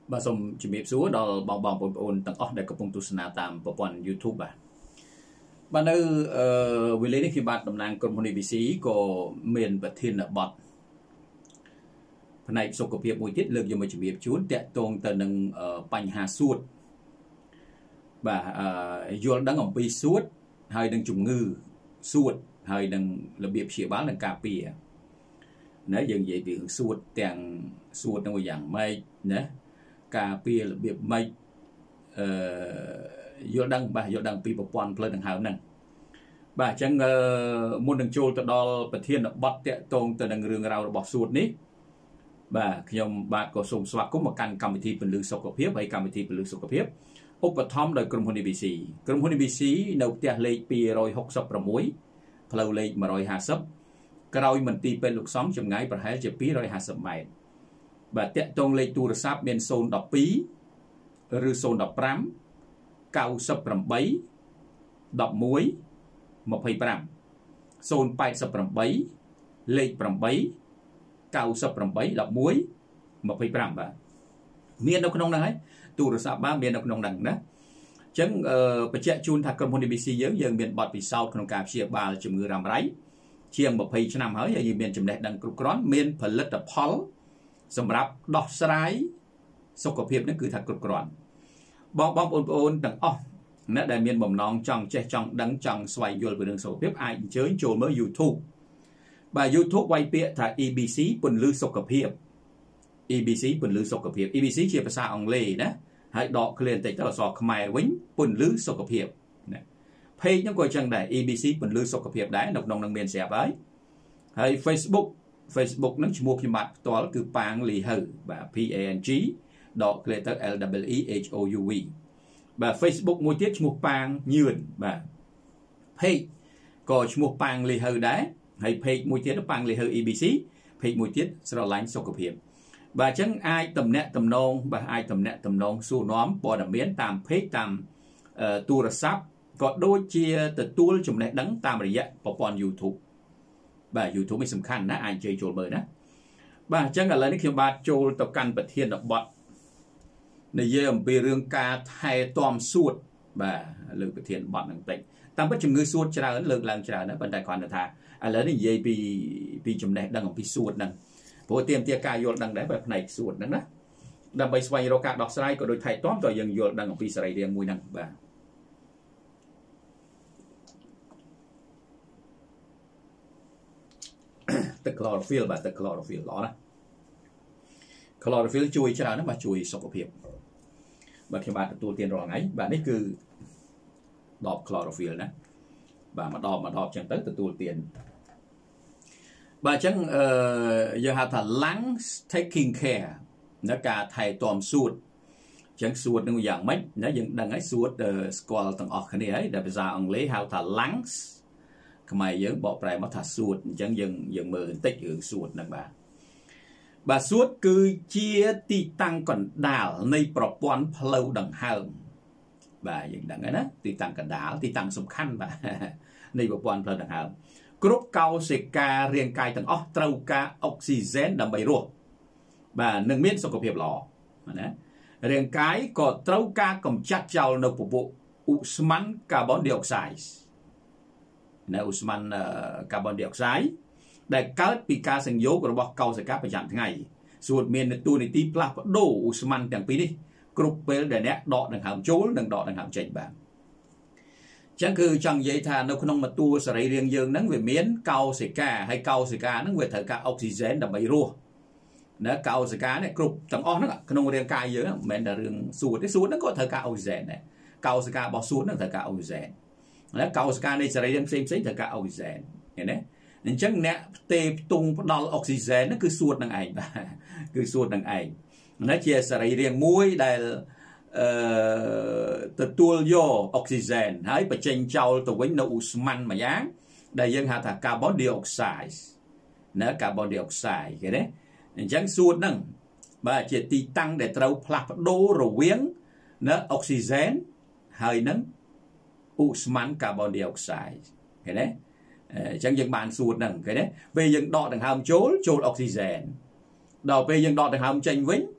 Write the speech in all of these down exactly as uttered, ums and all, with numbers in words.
បាទសូមជំរាបសួរដល់បងបងប្អូនទាំងអស់ដែលកំពុងទស្សនាតាមប្រព័ន្ធ YouTube បាទបាទនៅអឺវេលានេះខ្ញុំបាទតំណាងក្រុមហ៊ុន A B C ក៏មានប្រធានបទផ្នែកសុខភាពមួយទៀតលើកយកមកជំរាបជូនតាក់ទងទៅនឹងបញ្ហាសួតបាទយល់ដឹងអំពីសួតហើយនឹងជំងឺសួតហើយនឹងរបៀបព្យាបាលនិងការពារណាយើងនិយាយពីសួតទាំងសួតនឹងយ៉ាងម៉េចណាការពាររបៀបម៉េចអឺយល់ដឹងបាទយល់ដឹងពីប្រព័ន្ធផ្លូវដង្ហើមហ្នឹងបាទអញ្ចឹងមុននឹងចូលទៅដល់ប្រធានបទតាក់ទងទៅនឹងរឿងរ៉ាវរបស់សួតនេះបាទខ្ញុំបាទក៏សូមស្វាគមន៍មកកាន់កម្មវិធីពន្លឺសុខភាពហើយកម្មវិធីពន្លឺសុខភាពឧបត្ថម្ភដោយក្រុមហ៊ុន A B C ក្រុមហ៊ុន A B C នៅផ្ទះលេខពីរហកសិបប្រាំផ្លូវលេខមួយហាសិបក្រោយមន្ទីរពេទ្យលោកសំចម្ងាយប្រហែលជាពីរហាសិបម៉ែត្របាទតាក់ទងលេខទូរស័ព្ទមានศูนย์ một haiឬศูนย์ một năm 98 11 25 ศูนย์ แปด 8 លេខ8 98 11 25បាទមាននៅក្នុងហ្នឹងហើយទូរស័ព្ទបាទមាននៅក្នុងហ្នឹងណាអញ្ចឹងបញ្ជាក់ជូនថាក្រុមហ៊ុន A B C យើងយើងមានបទពិសោធន៍ក្នុងការព្យាបាលជំងឺរ៉ាំរ៉ៃជាងยี่สิบឆ្នាំហើយហើយយើងមានចំណេះដឹងគ្រប់គ្រាន់មានផលិតផលសម្រាប់ដោះស្រាយសុខភាពនេះគឺថាគ្រប់គ្រាន់បងបងប្អូនប្អូនទាំងអស់អ្នកដែលមានបំណងចង់ចេះចង់ដឹងចង់ស្វែងយល់ពីរឿងសុខភាពអាចអញ្ជើញចូលមើល YouTube បាទ YouTube វាយពាក្យថា A B C ពន្លឺសុខភាព A B C ពន្លឺសុខភាព A B C ជាភាសាអង់គ្លេសណាហើយដកឃ្លាបន្តិចទៅអក្សរខ្មែរវិញពន្លឺសុខភាពណា page ហ្នឹងក៏អញ្ចឹងដែរ A B C ពន្លឺសុខភាពដែរនៅក្នុងនឹងមានស្រាប់ហើយហើយ Facebook Facebook ហ្នឹងឈ្មោះខ្ញុំបាទផ្ទាល់គឺប៉ាងលីហៅបាទ P A N G ដកឃ្លាទៅ L E E H O U V បាទ Facebook មួយទៀតឈ្មោះប៉ាងញឿនបាទ page ក៏ឈ្មោះប៉ាងលីហៅដែរហើយ page មួយទៀតប៉ាងលីហៅ A B C page មួយទៀតស្រឡាញ់សុខភាពបាទអញ្ចឹងអាចតំណាក់តំណងបាទអាចតំណាក់តំណងសួរនាំព័ត៌មានតាម page តាមទូរស័ព្ទក៏ដូចជាទទួលចំណេះដឹងតាមរយៈប្រព័ន្ធ YouTube បាទ YouTube នេះសំខាន់ណាអាចជើញចូលមើលណាបាទអញ្ចឹងឥឡូវនេះខ្ញុំបាទចូលទៅកាន់ប្រធានបទនិយាយអំពីរឿងការថែទាំសួតបាទលើប្រធានបទហ្នឹងតិចតាមពិតជំងឺសួតច្រើនលើកឡើងច្រើនណាប៉ុន្តែគ្រាន់តែថាឥឡូវនេះនិយាយពីពីចំណេះដឹងអំពីសួតហ្នឹងព្រោះទាមទារការយល់ដឹងដែរបែបផ្នែកសួតហ្នឹងណាដើម្បីស្វែងរកការដោះស្រាយក៏ដូចថែទាំក៏យើងយល់ដឹងអំពីសរីរាង្គមួយហ្នឹងបាទទឹក chlorophyll បាទទឹក chlorophyll ល្អណាស់ chlorophyll ជួយច្រើនណាស់បាទជួយសុខភាពបាទខ្ញុំបាទទទួលទានរាល់ថ្ងៃបាទនេះគឺដប chlorophyll ណាបាទមកដបមកដបចឹងទៅទទួលទានបាទអញ្ចឹងអឺយើងហៅថា lungs taking care នៅការថែទាំសួតអញ្ចឹងសួតនឹងយ៉ាងម៉េចណាយើងដឹងហើយសួតស្គាល់ទាំងអស់គ្នាហើយដែលភាសាអង់គ្លេសហៅថា lungsខ្មែរយើងបកប្រែមកថាសួតអញ្ចឹងយើងយើងមើលបន្តិចរឿងសួតហ្នឹងបាទបាទសួតគឺជាទីតាំងកណ្ដាលនៃប្រព័ន្ធផ្លូវដង្ហើមបាទយើងដឹងហើយណាទីតាំងកណ្ដាលទីតាំងសំខាន់បាទនៃប្រព័ន្ធផ្លូវដង្ហើមគ្រប់កោសិការាងកាយទាំងអស់ត្រូវការអុកស៊ីហ្សែនដើម្បីរស់បាទនឹងមានសុខភាពល្អណារាងកាយក៏ត្រូវការកម្ចាត់ចោលនៅពពួកឧស្ម័នកាបូនឌីអុកសាយនៅឧស្ម័នកាបូនឌីអុកសាយដែលកើតពីការសង្យោគរបស់កោសិកាប្រចាំថ្ងៃសួតមានតួនាទីផ្លាស់ប្ដូរឧស្ម័នទាំងពីរនេះគ្រប់ពេលដែលអ្នកដកដង្ហើមចូលនិងដកដង្ហើមចេញបាទអញ្ចឹងគឺចង់និយាយថានៅក្នុងមួយតួសរីរាង្គយើងហ្នឹងវាមានកោសិកាហើយកោសិកាហ្នឹងវាត្រូវការអុកស៊ីហ្សែនដើម្បីរស់ណាកោសិកានេះគ្រប់ទាំងអស់ហ្នឹងក្នុងរាងកាយយើងមិនមែនតែរឿងសួតទេសួតហ្នឹងក៏ត្រូវការអុកស៊ីហ្សែនដែរកោសិការបស់សួតហ្នឹងត្រូវការអុកស៊ីហ្សែនណាកោសិកានៃសរីរាង្គផ្សេងផ្សេងត្រូវការអុកស៊ីហ្សែនឃើញទេអញ្ចឹងអ្នកផ្ទេផ្ទុងផ្ដល់អុកស៊ីហ្សែនហ្នឹងគឺសួតនឹងឯងបាទគឺសួតនឹងឯងណាជាសរីរាង្គមួយដែលអឺទទួលយកអុកស៊ីហ្សែនហើយបញ្ចេញចោលទៅវិញនៅឧស្ម័នមួយយ៉ាងដែលយើងហៅថា carbon dioxide ណា carbon dioxide ឃើញទេអញ្ចឹងសួតហ្នឹងបាទជាទីតាំងដែលត្រូវផ្លាស់ប្ដូររវាងណាអុកស៊ីហ្សែនហើយនឹងឧស្ម័ន carbon dioxide ឃើញទេអញ្ចឹងយើងបានសួតហ្នឹងឃើញទេពេលយើងដកដង្ហើមចូលចូលអុកស៊ីហ្សែនដល់ពេលយើងដកដង្ហើមចេញវិញ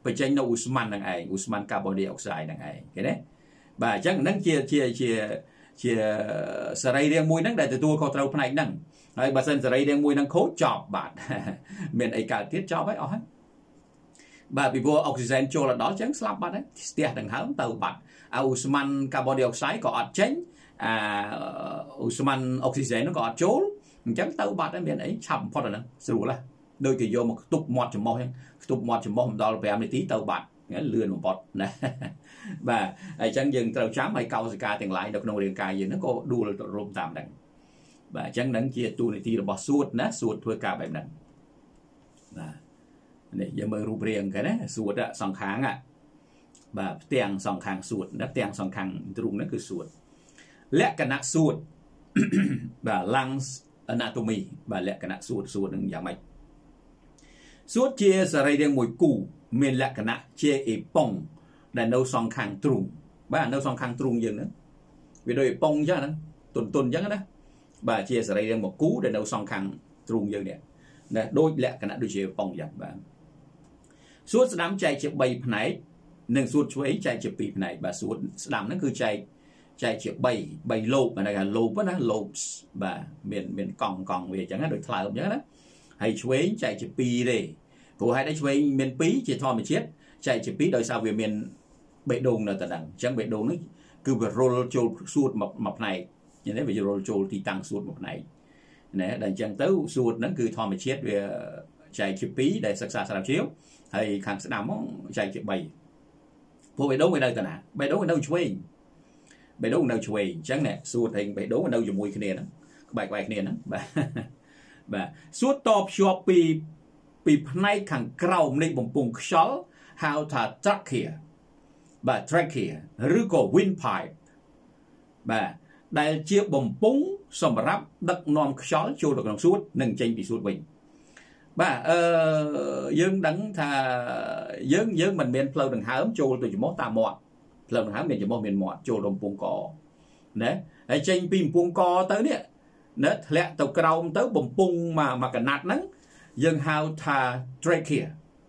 ไปเจนอุสมันนั่งไออุสมันคาร์บอนไดออกไซด์นั่งไอเห็นไหมบ่าจังนั่งเชียเชียเชียเชียสไลเรียงมวยนั่งได้แต่ตัวเขาเท่าพนัยนั่งไอ้บาสันสไลเรียงมวยนั่งโคจอบบาดเหมือนไอ้การเทียบจอบไว้อ๋อบ่าปีบัวออกซิเจนโจละดอจังสลับบาดนะเตียดังหางเต่าบาดเอาอุสมันคาร์บอนไดออกไซด์ก็อัดเจนอ่าอุสมันออกซิเจนนั่นก็อัดโจลจังเต่าบาดนั่นเป็นไอ้ฉ่ำพอดนั้นสรุปละโดยกี่โยมตุบหมดจมอยังตุบหมดจมอมดอลไปอเมริกาเต่าบาดงั้นเลื่อนหมดนะบ่าไอ้จังยังเต่าช้ำไอ้เกาสกาแต่งหลายดอกนงเรียงกายยังนั่นก็ดูรวมตามดังบ่าจังนั้นเกี่ยตัวในที่เราบอกสูตรนะสูตรเพื่อการแบบนั้นบ่าเนี่ยยังมือรูปเรียงกันนะสูตรอะสองครั้งอะบ่าเตียงสองครั้งสูตรนะเตียงสองครั้งตรงนั้นคือสูตรและคณะสูตรบ่าลังอนาโตมีบ่าและคณะสูตรสูตรหนึ่งอย่างไรสูตรเชี่ยสไลเรียงมวยกูเมียนและคณะเชี่ยเอปองแต่เราสองครั้งตรงบ่าเราสองครั้งตรงอย่างนั้นวิโดยปองใช่นั้นตุนตุนอย่างนั้นนะบ่าเชี่ยสไลเรียงมวยกูแต่เราสองครั้งตรงอย่างเนี้ยนะโดยและคณะโดยเชี่ยปองอย่างบ่าสูตรสนามใจเชี่ยใบผนัยหนึ่งสูตรช่วยใจเชี่ยปีผนัยบ่าสูตรสนามนั่นคือใจใจเชี่ยใบใบโลบอะไรกันโลบวะนะโลบบ่าเมียนเมียนกองกองเวียอย่างนั้นโดยทลายอย่างนั้นนะให้ช่วยใจเชี่ยปีเลยผู้ให้ได้ช่วยเมียนปีเชี่ยทอมเชี่ยใจเชี่ยปีโดยสาวเวียเมียนเบดงนั่นแต่ดังจังเบดงนี่คือแบบโรลโจลสูตรหมกหมกในอย่างนี้เป็นโรลโจลที่ตั้งสูตรหมกในเนี่ยดังจังเต้าสูตรนั้นคือทอมเชี่ยเวียใจเชี่ยปีได้ศึกษาสารเชี่ยวให้ขังสนามใจเชี่ยใบผู้เบดงไปได้แต่ไหนเบดงไปได้ช่วยเบดงไปได้ช่วยจังเนี่ยสูตรให้เบดงไปได้อยู่มวยคะแนนนะใบใบคะแนนนะแบบสูตรตอบชัวปีปีพนัยขังเกล้าในบ่มปุ่งชอล how to track here แบบ track here หรือก็ windpipe แบบได้เชี่ยบ่มปุ่งสำหรับดักนอมชอลโจดอกน้องสูตรหนึ่งเจนปีสูตรวิ่งแบบเออยังดังถ้ายังยังมันเป็นเพลิงดังหามโจตัวจมูกตาหมดเพลิงดังหามเป็นจมูกเป็นหมดโจดมปุ่งกอเนี่ยไอ้เจนปีปุ่งกอtớiเนี่ยเนี่ยแหละตัวเราtớiบ่มปุ่งมามากันนัดนั้นยัง how to track here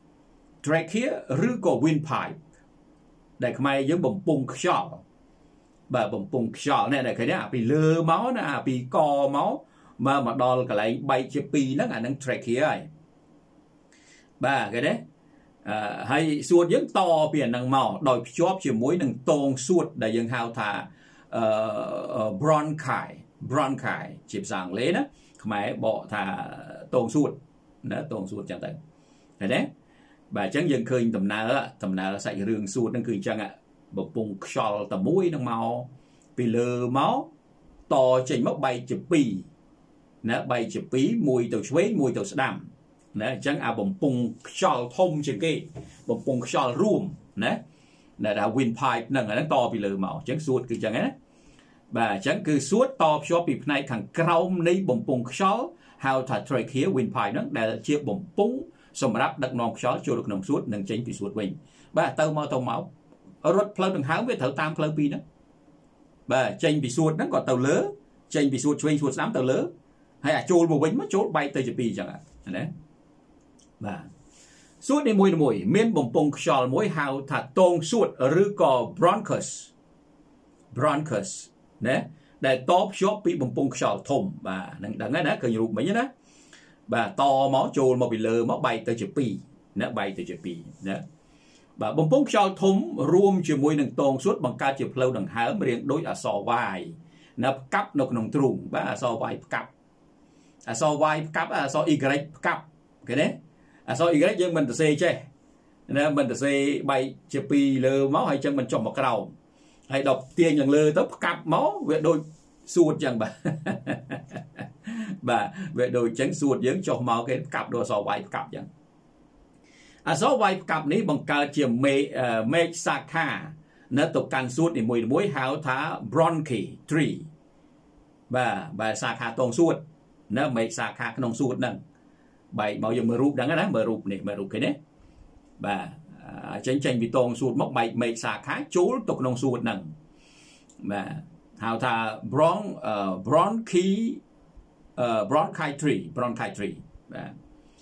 track here หรือก็ windpipe ได้ทำไมยังบ่มปุ่งชอลแบบบ่มปุ่งชอลเนี่ยได้แค่นี้ปีเลือเมาส์นะปีกอเมาส์มามาดอลกับไรใบเชปีนั่งอ่ะนั่ง track here บ้าแค่นี้ให้สูตรยังต่อเปลี่ยนนังเมาโดยชอบเชื่อมวยนังตรงสูตรได้ยัง how to bronchi bronchi จีบสั่งเลยนะทำไมบอกถ้าตรงสูตรนะตรงสูตรจังแต่เห็นไหมบ่าจังยังเคยตำนาตำนาใส่เรื่องสูตรนั่นคือจังอ่ะบอกปุ่งชอลตะมุ้ยนังเมาปีเลือเมาต่อใจมักใบจีปีนะใบจีปีมวยตัวช่วยมวยตัวสดำนะจังอาบ่มปุ่งชอลทมจังกี้บ่มปุ่งชอลร่วมนะนะดาวินพายนั่งอันนั้นต่อปีเลือเมาจังสูตรคือจังไงนะบ่าจังคือสูตรต่อชอบปีในขังเกล้าในบ่มปุ่งชอลhow to track here windpipe นั้นได้เชี่ยบ่มปุ้งสำหรับดักนองชอลโจดนองสูตรหนึ่งเจนปีสูตรวิ่งบ่าเติมมาเติมเมารถเพลิงดังหางไปเถอะตามเพลิงปีนั้นบ่าเจนปีสูตรนั้นก็เติมเลือเจนปีสูตรช่วยสูตรน้ำเติมเลือให้โจดบ่วิ่งมันโจดใบเตยจะปีจังอ่ะนะบ่าสูตรในมวยในมวยเมียนบ่มปุ้งชอลมวย how to ตรงสูตรหรือก็ bronchus bronchus นะได้ตอบชอบปีบ่มปุ่งชอลทมบ่าดังนั้นนะเคยรู้ไหมนะบ่าต่อหมอโจลมาไปเลยหมอใบเตยปีนะใบเตยปีนะบ่าบ่มปุ่งชอลทมรวมជាមួយនឹងตรงสุดบังการជាផ្លូវដង្ហើមរៀងដូចអក្សរ Y ណាផ្កាប់នៅក្នុងទ្រូងបាទអក្សរ Y ផ្កាប់អក្សរ Y ផ្កាប់អក្សរ Y ផ្កាប់ឃើញទេអក្សរ Y យើងមិនទៅសេចេះណាមិនទៅសេបែកជាពីរលើមកហើយចឹងមិនចុះមកក្រោមហើយដល់ទាញយ៉ាងលើទៅផ្កាប់មកវាដូចสูตรจังบ่าบ่าเวโดยจังสูตรยังจบมาเกกับโดยสวายกับยังอ่ะสวายกับนี้บังการเจียมเมเอ่อเมฆสาขาเนื้อตกการสูตรในมวยมวยหาวท้าบรอนคีทรีบ่าบ่าสาขาตรงสูตรเนื้อเมฆสาขาขนมสูตรนั่นใบเมายังมือรูปดังนั้นนะมือรูปนี่มือรูปแค่นี้บ่าจังจังวิตรงสูตรมกใบเมฆสาขาจูตกขนมสูตรนั่นบ่าhow to bron bronchi bronchi tree bronchi tree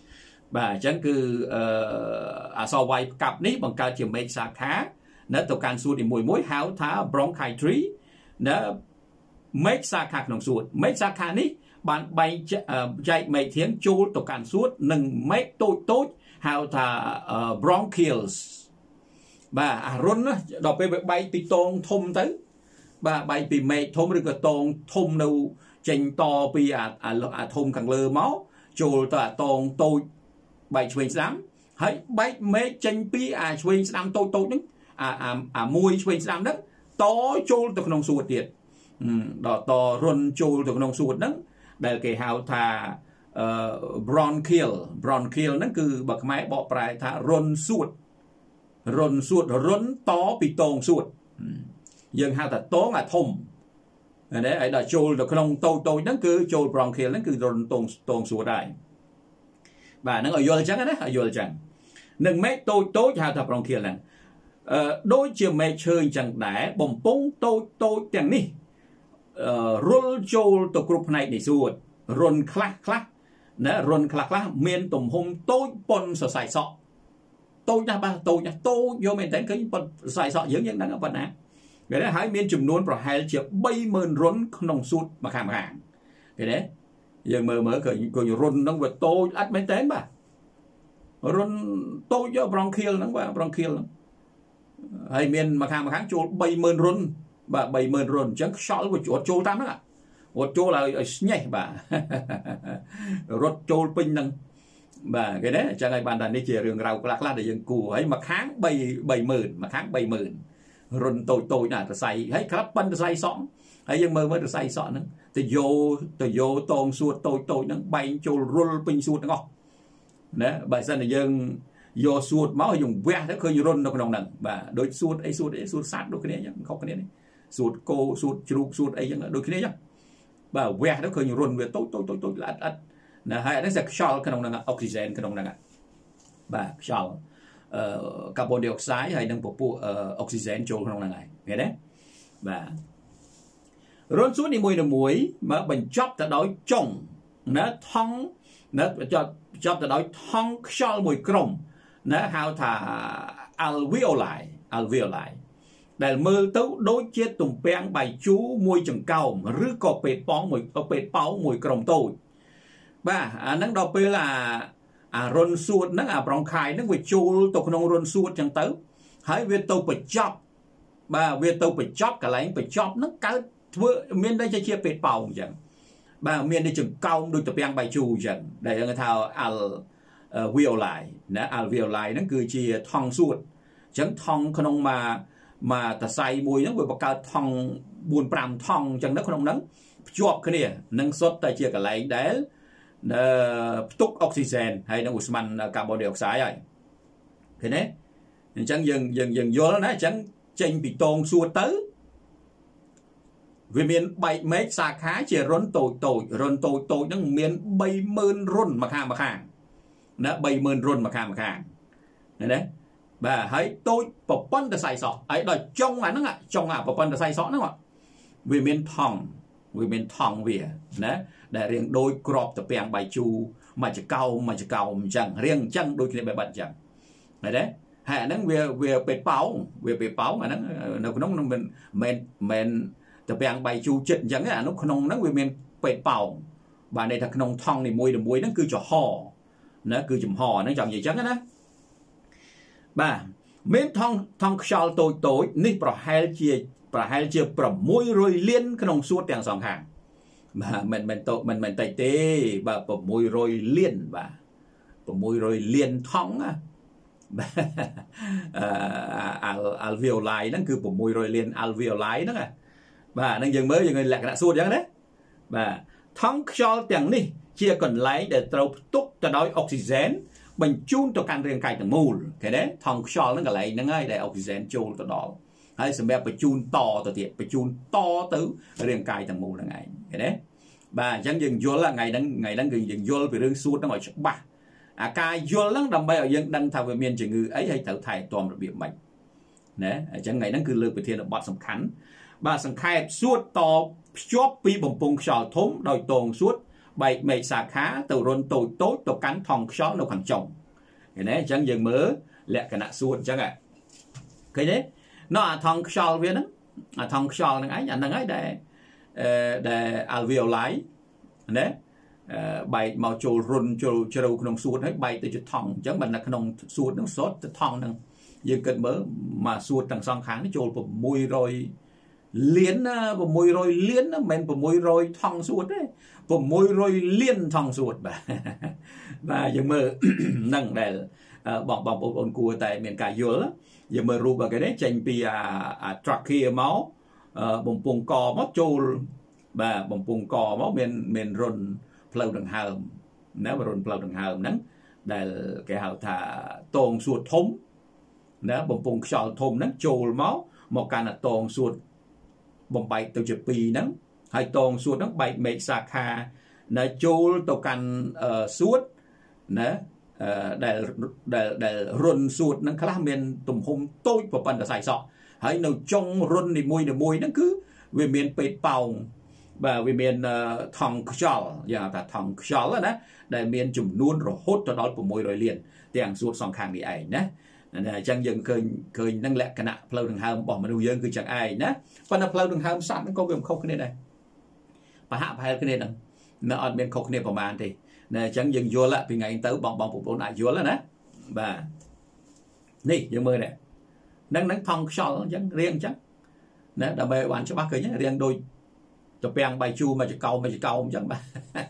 បាទអញ្ចឹងគឺអឺអសរវាយកាប់នេះបង្កើតជាមេឃសាខានៅទៅកាន់សួតនីមួយមួយហៅថា bronchiectasis ណាមេឃសាខាក្នុងសួតមេឃសាខានេះបានបែងចែកមេឃធាងចូលទៅកាន់សួតនិងមេឃតូចតូចហៅថា bronchioles បាទអារុនដល់ពេលបែកពីតងធំទៅបាទបែកពីមេឃធំឬក៏តងធំនៅចេញតពីអាធំខាងលើមកចូលទៅអាតងតូចបែកឆ្វេងស្ដាំហើយបែកមេឃចេញពីអាឆ្វេងស្ដាំតូចតូចហ្នឹងអាអាអាមួយឆ្វេងស្ដាំហ្នឹងតចូលទៅក្នុងសួតទៀតដល់តរុនចូលទៅក្នុងសួតហ្នឹងដែលគេហៅថាអឺ bronchial bronchial ហ្នឹងគឺបើខ្មែរបកប្រែថារុនសួតរុនសួតរុនតពីតងសួតយើងហៅថាតងអាធំណាហើយដល់ចូលទៅក្នុងតូចតូចហ្នឹងគឺចូល bronchial ហ្នឹងគឺរុនតងតងសួតដែរបាទហ្នឹងឲ្យយល់អញ្ចឹងណាឲ្យយល់អញ្ចឹងនឹងមេឃតូចតូចហៅថា bronchial ហ្នឹងអឺដូចជាមេឃឈើអញ្ចឹងដែរបំពង់តូចតូចទាំងនេះអឺរុលចូលទៅគ្រប់ផ្នែកនៃសួតរុនខ្លះខ្លះណារុនខ្លះខ្លះមានទំហំតូចប៉ុនសរសៃសក់តូចណាស់បាទតូចណាស់តូចយកមែនតើឃើញប៉ុនសរសៃសក់យើងយើងដឹងប៉ុណ្ណាគេថាហើយមានចំនួនប្រហែលជាបីម៉ឺនរុនក្នុងសួតម្ខាងម្ខាងគេទេយើងមើលមើលឃើញឃើញរុនហ្នឹងវាតូចអត់មែនតើបាទរុនតូចយក bronchial ហ្នឹងបាទ bronchial ហ្នឹងហើយមានម្ខាងម្ខាងចូលបីម៉ឺនរុនបាទបីម៉ឺនរុនអញ្ចឹងខ្យល់វារត់ចូលតាមហ្នឹងរត់ចូលឲ្យឲ្យស្ញេះបាទរត់ចូលពេញហ្នឹងបាទគេណាអញ្ចឹងឲ្យបានថានេះជារឿងរ៉ាវខ្លះខ្លះដែលយើងគួរហើយម្ខាង3 30000ម្ខាង30000រុនតូចតូចណាស់សរសៃហើយក្រាប់ប៉ិនសរសៃសក់ហើយយើងមើលមើលសរសៃសក់ហ្នឹងទៅយោទៅយោតងសួតតូចតូចហ្នឹងបែងចូលរុលពេញសួតទាំងអស់ណាបើមិនតែយើងយកសួតមកយើងវះទៅឃើញរុននៅក្នុងហ្នឹងបាទដូចសួតអីសួតអីសួតសัตว์ដូចគ្នាអញ្ចឹងខុសគ្នានេះសួតគោសួតជ្រូកសួតអីអញ្ចឹងដូចគ្នាអញ្ចឹងបាទវះទៅឃើញរុនវាតូចតូចតូចតូចល្អិតល្អិតណាហើយអានេះsẽខ្យល់ក្នុងហ្នឹងអុកស៊ីហ្សែនក្នុងហ្នឹងបាទខ្យល់អឺកាបូនឌីអុកសាយហើយនឹងពពួកអុកស៊ីហ្សែនចូលក្នុងហ្នឹងហើយឃើញទេបាទរុនសួតនីមួយៗមកបញ្ចប់ទៅដោយចុងណាថង់ណាបញ្ចប់ចប់ទៅដោយថង់ខ្យល់មួយក្រុមណាហៅថា alveoli alveoli ដែលមើលទៅដូចជាទំពាំងបាយជូរមួយចង្កោមឬក៏ពេតប៉ងមួយពេតប៉ោងមួយក្រុមតូចបាទអាហ្នឹងដល់ពេលអាអារុនសួតហ្នឹងអា bronchi ហ្នឹងវាចូលទៅក្នុងរុនសួតចឹងទៅហើយវាទៅបញ្ចប់បាទវាទៅបញ្ចប់កន្លែងបញ្ចប់ហ្នឹងកើតធ្វើមានដូចជាពេតប៉ោងចឹងបាទមានដូចចង្កោមដូចទំពាំងបាយជូរចឹងដែលយើងថា alveoli ណា alveoli ហ្នឹងគឺជាថង់សួតអញ្ចឹងថង់ក្នុងមកមកតសៃមួយហ្នឹងវាបង្កើតថង់បួន 5ថង់អញ្ចឹងនៅក្នុងហ្នឹងភ្ជាប់គ្នានឹងសុទ្ធតែជាកន្លែងដែលផ្ទុកអុកស៊ីហ្សែនហើយនឹងឧស្ម័នកាបូនឌីអុកសាយហើយឃើញទេអញ្ចឹងយើងយើងយើងយល់ណាអញ្ចឹងចេញពីតងសួតទៅវាមានបែកមេឃសាខាជារុនតូចតូចរុនតូចតូចហ្នឹងមានបីម៉ឺនរុនម្ខាងម្ខាងណាបីម៉ឺនរុនម្ខាងម្ខាងឃើញទេបាទហើយតូចប្រព័ន្ធតសៃសក់ហើយដល់ចុងអាហ្នឹងចុងអាប្រព័ន្ធតសៃសក់ហ្នឹងវាមានថង់វាមានថង់វាណាដែលរៀងដូចក្របតពាំងបាយជូរមួយចកោមមួយចកោមអញ្ចឹងរៀងអញ្ចឹងដូចគ្នាបែបបាត់អញ្ចឹងឃើញទេហើយអាហ្នឹងវាវាពេតប៉ោងវាពេតប៉ោងអាហ្នឹងនៅក្នុងនឹងមិនមិនមិនតពាំងបាយជូរចិត្តអញ្ចឹងអានោះក្នុងហ្នឹងវាមានពេតប៉ោងបាទន័យថាក្នុងថង់នីមួយៗហ្នឹងគឺចំហណាគឺចំហហ្នឹងចង់និយាយអញ្ចឹងណាបាទមានថង់ថង់ខ្យល់តូចតូចនេះប្រហែលជាប្រហែលជា600លានក្នុងសួតទាំងសងខាងបាទមិនមិនតូចមិនមិនតិចទេបាទ600លានបាទ600លានថង់ណាអឺ alveoli ហ្នឹងគឺ600លាន alveoli ហ្នឹងបាទហ្នឹងយើងមើលយើងលក្ខណៈសួតអញ្ចឹងណាបាទថង់ខ្យល់ទាំងនេះជាកន្លែងដែលត្រូវផ្ទុកទៅដោយអុកស៊ីហ្សែនបញ្ជូនទៅកាន់រាងកាយទាំងមូលឃើញទេថង់ខ្យល់ហ្នឹងកន្លែងហ្នឹងហើយដែលអុកស៊ីហ្សែនចូលទៅដល់ហើយសម្រាប់បញ្ជូនតទៅទៀតបញ្ជូនតទៅរាងកាយទាំងមូលហ្នឹងឯងឃើញទេបាទអញ្ចឹងយើងយល់ថ្ងៃហ្នឹងថ្ងៃហ្នឹងគឺយើងយល់ពីរឿងសួតហ្នឹងឲ្យច្បាស់អាការយល់ហ្នឹងដើម្បីឲ្យយើងដឹងថាវាមានជំងឺអីហើយត្រូវថែទាំរបៀបម៉េចណាអញ្ចឹងថ្ងៃហ្នឹងគឺលើកប្រធានបទសំខាន់បាទសង្ខេបសួតតភ្ជាប់ពីបំពង់ខ្យល់ធំដោយតងសួត bay mày xà khá từ rôn tồi tốt từ cắn thòng xó nó khoảng chồng cái đấy chẳng dừng mớ lẹ cái nạ suốt chẳng ạ cái đấy nó à thòng xó viên đó à thòng xó nó ấy nhận ấy để để alveoli đấy bay màu trồi rôn trồi trồiក្នុងសួតហើយbayទៅជាថងអញ្ចឹងបើនៅក្នុងសួតនឹងសតទៅថងនឹងយើងគិតមើលមកសួតទាំងសងខាងនេះចូល600លានណា600លានណាមិន600ថងសួតទេ600លានថងសួតបាទបាទយើងមើលនឹងដែលបងបងប្អូនគួរតែមានការយល់យើងមើលរូបគេនេះចេញពីអា trachea មកបំពង់កមកចូលបាទបំពង់កមកមានមានរុនផ្លូវដង្ហើមណារុនផ្លូវដង្ហើមហ្នឹងដែលគេហៅថាតងសួតធំណាបំពង់ខ្យល់ធំហ្នឹងចូលមកមកកាន់តងសួតបំបែកទៅជាពីរហ្នឹងហើយតងសួតហ្នឹងបែកមេឃសាខានៅចូលទៅកាន់សួតណាដែលដែលដែលរុនសួតហ្នឹងខ្លះមានទំហំតូចប៉ុណ្ណឹងតែសៃសក់ហើយនៅចុងរុននីមួយនីមួយហ្នឹងគឺវាមានពេទ្យប៉ោងបាទវាមានថងខ្យល់យ៉ាងថាថងខ្យល់ណាដែលមានចំនួនរហូតទៅដល់600លានទាំងសួតសងខាងនេះឯងណាអញ្ចឹងយើងឃើញឃើញនឹងលក្ខណៈផ្លូវដង្ហើមរបស់មនុស្សយើងគឺចឹងឯងណាប៉ុន្តែផ្លូវដង្ហើមសត្វហ្នឹងក៏វាមិនខុសគ្នាដែរប្រហាក់ប្រហែលគ្នាហ្នឹងនៅអត់មានខុសគ្នាប្រហែលទេណាអញ្ចឹងយើងយល់ពីថ្ងៃទៅបងបងប្អូនអាចយល់ណាបាទនេះយើងមើលនេះនឹងនឹងថងខ្យល់អញ្ចឹងរៀងអញ្ចឹងណាដើម្បីបានច្បាស់ឃើញរៀងដូចទៅពាំងបាយជូរមកចកោមកចកោអញ្ចឹងបាទ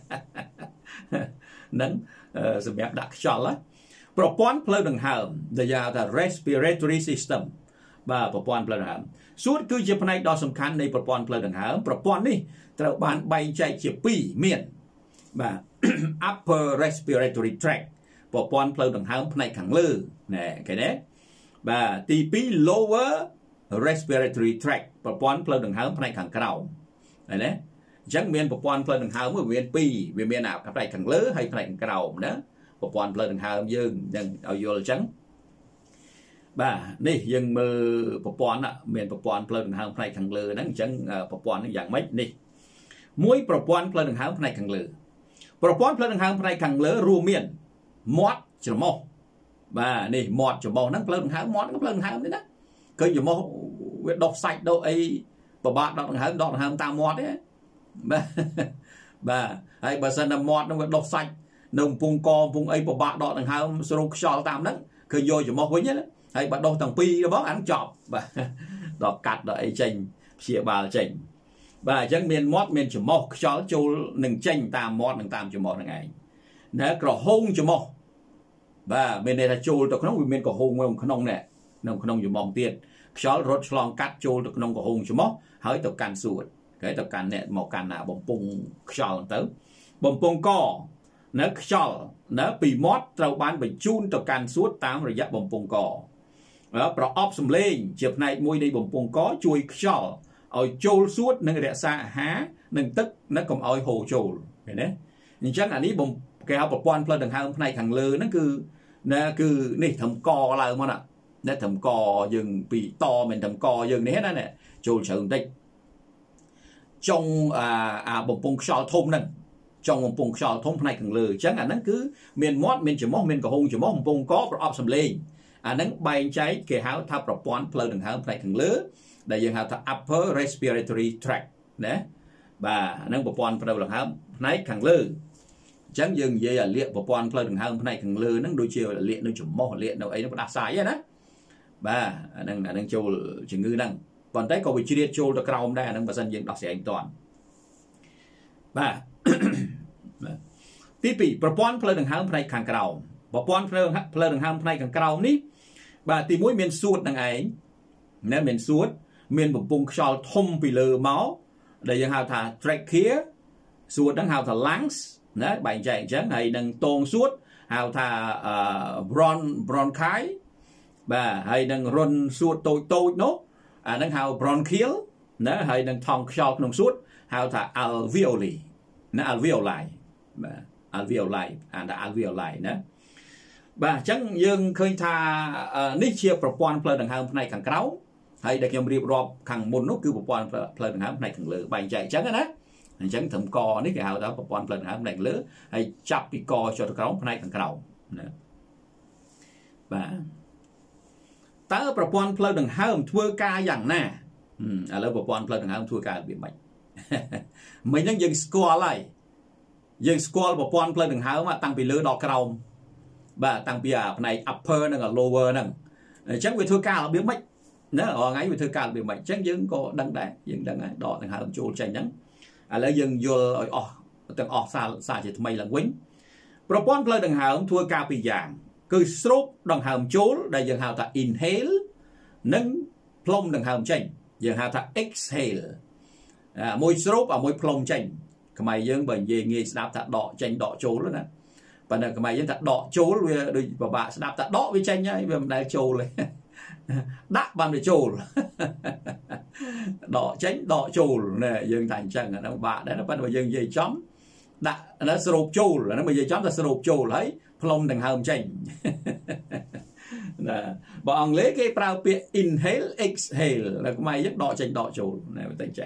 នឹងសម្រាប់ដាក់ខ្យល់ណាប្រព័ន្ធផ្លូវដង្ហើមដែលហៅថា respiratory system បាទប្រព័ន្ធផ្លូវដង្ហើមសួតគឺជាផ្នែកដ៏សំខាន់នៃប្រព័ន្ធផ្លូវដង្ហើមប្រព័ន្ធនេះត្រូវបានបែងចែកជាពីរមានបាទ upper respiratory tract ប្រព័ន្ធផ្លូវដង្ហើមផ្នែកខាងលើណែឃើញទេបាទទីពីរ lower respiratory tract ប្រព័ន្ធផ្លូវដង្ហើមផ្នែកខាងក្រោមឃើញទេអញ្ចឹងមានប្រព័ន្ធផ្លូវដង្ហើមវាមានពីរវាមានផ្នែកខាងលើហើយផ្នែកខាងក្រោមណាប្រព័ន្ធផ្លូវដង្ហើមយើងនឹងឲ្យយល់អញ្ចឹងបាទនេះយើងមើលប្រព័ន្ធមានប្រព័ន្ធផ្លូវដង្ហើមផ្នែកខាងលើហ្នឹងអញ្ចឹងប្រព័ន្ធនេះយ៉ាងម៉េចនេះមួយប្រព័ន្ធផ្លូវដង្ហើមផ្នែកខាងលើប្រព័ន្ធផ្លូវដង្ហើមផ្នែកខាងលើរួមមានមាត់ច្រមុះបាទនេះមាត់ច្រមុះហ្នឹងផ្លូវដង្ហើមមាត់ហ្នឹងផ្លូវដង្ហើមនេះណាឃើញច្រមុះវាដុសសាច់ដុសអីប្របាក់ដកដង្ហើមដកដង្ហើមតាមមាត់ទេបាទបាទហើយបើសិនតែមាត់ហ្នឹងវាដុសសាច់នៅកំពង់កកំពង់អីប្របាក់ដកដង្ហើមស្រូបខ្យល់តាមហ្នឹងគឺយកច្រមុះវិញណាហើយបើដុសទាំងពីររបស់អានចប់បាទដល់កាត់ដល់អីចេញព្យាបាលចេញបាទអញ្ចឹងមានមាត់មានច្រមុះខ្យល់ចូលនឹងចេញតាមមាត់និងតាមច្រមុះហ្នឹងឯងណាក្រហូងច្រមុះបាទមានន័យថាចូលទៅក្នុងវាមានក្រហូងនៅក្នុងនេះនៅក្នុងច្រមុះទៀតខ្យល់រត់ឆ្លងកាត់ចូលទៅក្នុងក្រហូងច្រមុះហើយទៅកាន់សួតគេទៅកាន់អ្នកមកកាន់ណាបំពង់ខ្យល់ទៅបំពង់កនៅខ្យល់នៅពីមាត់ត្រូវបានបញ្ជូនទៅកាន់សួតតាមរយៈបំពង់កប្រអប់សម្លេងជាផ្នែកមួយនៃបំពង់កជួយខ្យល់ឲ្យចូលសួតនិងរក្សាអាហារនិងទឹកនៅកុំឲ្យហូរចូលឃើញទេអញ្ចឹងអានេះគេហៅប្រព័ន្ធផ្លូវដង្ហើមផ្នែកខាងលើហ្នឹងគឺណាគឺនេះត្រឹមកឡើងមកណាតែត្រឹមកយើងពីតមិនត្រឹមកយើងនេះណាចូលជ្រៅបន្តិចចុងអាអាបំពង់ខ្យល់ធំហ្នឹងចុងបំពង់ខ្យល់ធំផ្នែកខាងលើអញ្ចឹងអាហ្នឹងគឺមានមាត់មានច្រមុះមានក្រហូងច្រមុះបំពង់កប្រអប់សម្លេងអាហ្នឹងបែងចែកគេហៅថាប្រព័ន្ធផ្លូវដង្ហើមផ្នែកខាងលើដែលយើងហៅថា upper respiratory tract ណាបាទអាហ្នឹងប្រព័ន្ធផ្លូវដង្ហើមផ្នែកខាងលើអញ្ចឹងយើងនិយាយអាលាកប្រព័ន្ធផ្លូវដង្ហើមផ្នែកខាងលើហ្នឹងដូចជាលាកនៅច្រមុះលាកនៅអីហ្នឹងផ្ដាសាយណាបាទអាហ្នឹងអាហ្នឹងចូលជំងឺហ្នឹងប៉ុន្តែក៏វាជ្រៀតចូលទៅក្រោមដែរអាហ្នឹងបើសិនយើងដោះស្រាយមិនទាន់បាទទីពីរប្រព័ន្ធផ្លូវដង្ហើមផ្នែកខាងក្រោមប្រព័ន្ធផ្លូវផ្លូវដង្ហើមផ្នែកខាងក្រោមនេះបាទទីមួយមានសួតនឹងឯងណាមានសួតមានបំពង់ខ្យល់ធំពីលើមកដែលយើងហៅថា trachea សួតហ្នឹងហៅថា lungs ណាបែងចែកអញ្ចឹងហើយនឹងតងសួតហៅថា bron bronchi បាទហើយនឹងរុនសួតតូចតូចនោះអាហ្នឹងហៅ bronchial ណាហើយនឹងថង់ខ្យល់ក្នុងសួតហៅថា alveoli ណា alveoli បាទ alveoli អានថា alveoli ណាបាទអញ្ចឹងយើងឃើញថានេះជាប្រព័ន្ធផ្លូវដង្ហើមផ្នែកខាងក្រៅហើយដែលខ្ញុំរៀបរាប់ខាងមុននោះគឺប្រព័ន្ធផ្លូវដង្ហើមផ្នែកខាងលើបែងចែកអញ្ចឹងណា chẳng thầm co đấy cái hào đó bọn lần hàm lạnh lứa hay chắp cái co cho cái này thằng cầu và taประปอนเพลินห้ามทั่วกาอย่างน่ะอืมอะไรประปอนเพลินห้ามทั่วกาเป็นไหมไม่ยังยังสกอร์อะไรยังสกอร์ประปอนเพลินห้ามมาตั้งไปเลือดอกกระมบ่าตั้งไปอ่ะใน upper นั่นกับ lower นั่นจังไปทั่วกาเราเบี้ยไม่เนอะอ๋อไงไปทั่วกาเบี้ยไม่จังยังก็ดังได้ยังดังไงดอกห้ามโจลใจนั้นอะไรยังโยนอ๋อตั้งออกซาซาจะทำไมหลังวิ่งประปอนเพลินห้ามทั่วกาไปอย่างคือสรุปดังหามโจลได้ยังหาถ้า inhale นั่งพลมดังหามใจยังหาถ้า exhale อ่ามวยสรุปอ่ะมวยพลมใจทำไมยังบ่อยยังงี้สนับถ้าดอกใจดอกโจลแล้วนะปัญหาทำไมยังถ้าดอกโจลเวลาโดยบ่บ่สนับถ้าดอกวิจัยเนี่ยเวลาได้โจลเลยดักบันไปโจลดอกใจดอกโจลเนี่ยยังthànhจังอ่ะน้องบ่ได้นะปัญหายังยี่จ้ำดักแล้วสรุปโจลแล้วนั่นไม่ยี่จ้ำแต่สรุปโจลเลยพลมดังหามใจนะบอกอังเลcái ปราเปีย inhale exhale แล้วก็ไม่ยักดอกใจดอกโจลนะไม่ตั้งใจ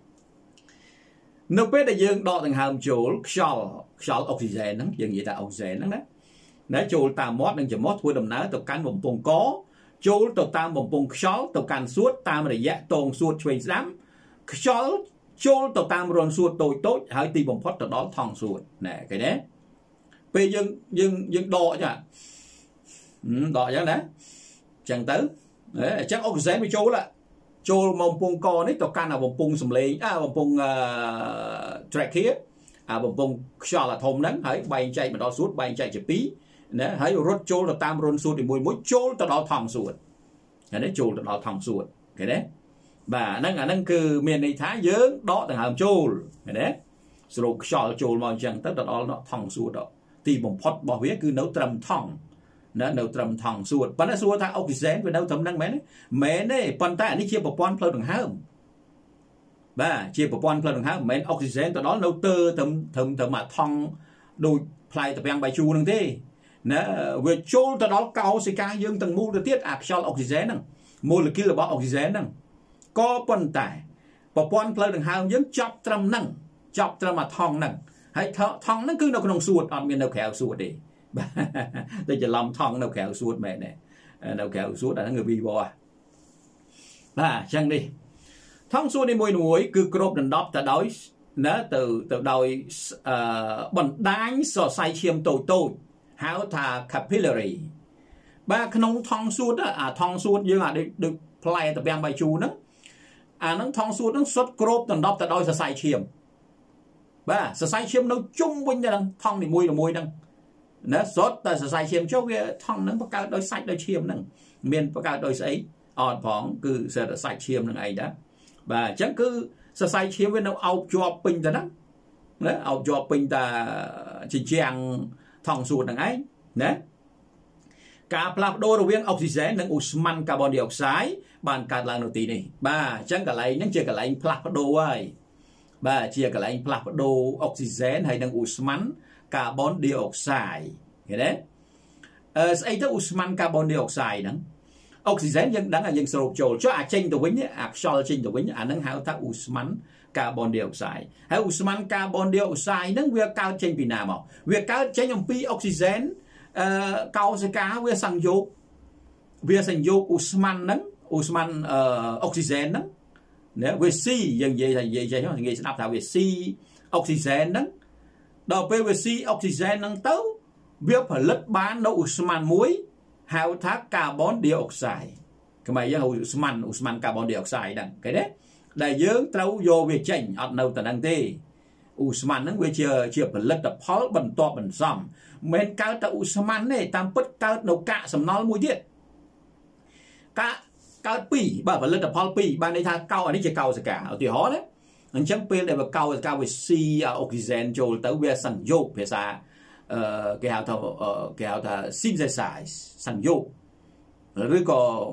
นกเป็ดได้ยังดอกดังหามโจลชอลชอลออกซิเจนนั่งยังยี่แต่ออกซิเจนนั่งนะนะโจลตามมอดนั่งจะมอดทั่วดำน้ำตกการบ่มปงก้อโจลตกตามบ่มปงชอลตกการสวดตามระยะตรงสวดช่วยซ้ำชอลโจลตกตามรอนสวดโตยโต้หายตีบ่มพอดตกดอกทองสวดนะcái đấy bây giờ dừng dừng đọ chứ đọ chẳng đấy chẳng tới chắc oxygen với chỗ là chỗ mông pung co đấy tộc can là bông pung sầm lê à bông pung track kia à bông pung cho là thùng nắng hãy bay chạy mà đo suốt bay chạy chỉ pí nè hãy rốt chỗ là tam rôn suốt thì mùi mũi chỗ tao đo thòng suốt cái đấy chỗ tao đo thòng suốt cái đấy và năng là năng cứ miền này thái dướng đó là hàm chỗ cái đấy rồi cho chỗ mà chẳng tới đó nó thòng suốt đó thì bông phật bỏ huyết cứ nấu trầm thòng nó nấu trầm thòng suốt bắn nó suốt thằng oxygen với nấu trầm năng mẹ mẹ này phần tay này chia một pon phơi đường hám ba chia một pon phơi đường hám mẹ oxygen từ đó nấu tơ thầm thầm thầm mà thòng đôi play tập yang bài chu năng thế nè về chỗ từ đó cao sẽ cao dương tầng mu tiết áp cho oxygen năng molecule bỏ oxygen năng có phần tay một pon phơi đường hám dương chọc trầm năng chọc trầm mà thòng năng hay thòng nó cứ nó không suốt ở miền đâu khéo suốt đi tôiจะlàm thòng đâu khéo suốt mẹ này đâu khéo suốt là người vi bò à chăng đi thòng suốt đi mùi núi cứ cướp đần đắp từ đói nó từ từ đói bẩn đánh sờ say chiêm tồi tồi háo thà capillary ba cái nông thòng suốt á à thòng suốt nhưng mà được được play tập bèn bài chu nó à nó thòng suốt nó xuất cướp đần đắp từ đói sờ say chiêm ba sờ say chiêm nó chung với nhau thòng thì mùi là mùi đằng nó sốt ta sờ say chiêm chỗ kia thòng nó bắt cao đôi sạch đôi chiêm đằng miền bắt cao đôi sấy ọt phỏng cứ sờ sạch chiêm đằng ấy đó và chắc cứ sờ say chiêm với nó ao cho pin ta đó đó ao cho pin ta chỉ chèn thòng sụt đằng ấy đấy cả plap đôi đầu viên oxygen nâng Usman carbon dioxide bàn cát lang đầu tiên này ba chắc cả lại những chia cả lại plap đôi ba chia cả lại plap đôi oxygen hay nâng Usman carbon dioxide cái đấy ờ ấy tới Usman carbon dioxide đó oxygen dân đáng là dân sầu trộn cho à trên đầu vĩnh à so trên đầu vĩnh à nâng hao ta Usman carbon dioxide hay Usman carbon dioxide nâng việc cao trên vì nào mà việc cao trên dòng pi oxygen cao sẽ cá việc sang dục việc sang dục Usman nâng Usman oxygen nâng nếu việc C dân gì là gì vậy nó nghe sẽ đáp thảo việc C oxygen nâng đầu pê vê xê oxygen năng tấu việc phải lất bán nấu Usman muối hao thác carbon dioxide cái này với Usman Usman carbon dioxide đằng cái đấy đại dương trâu vô về chỉnh ở đâu tận đằng tê Usman nó về chưa chưa phải lất tập pháo bẩn to bẩn sầm men cao ta Usman này tam bất cao đầu cạ sầm nói muối tiết cả cao pì bà phải lất tập pháo pì ban đây tha cao ở đây chỉ cao sẽ cả ở tiểu hóa đấy anh chẳng biết để mà cao cao về C oxygen cho tới về sản dục về sao cái hào thọ cái hào thọ synthesize sản dục rồi có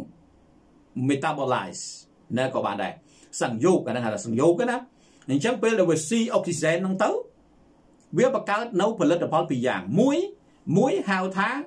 metabolize nè các bạn này sản dục cái này là sản dục cái đó anh chẳng biết là về C oxygen năng tới biết mà cao nấu phần lớp tập pháo bị dạng muối muối hào thá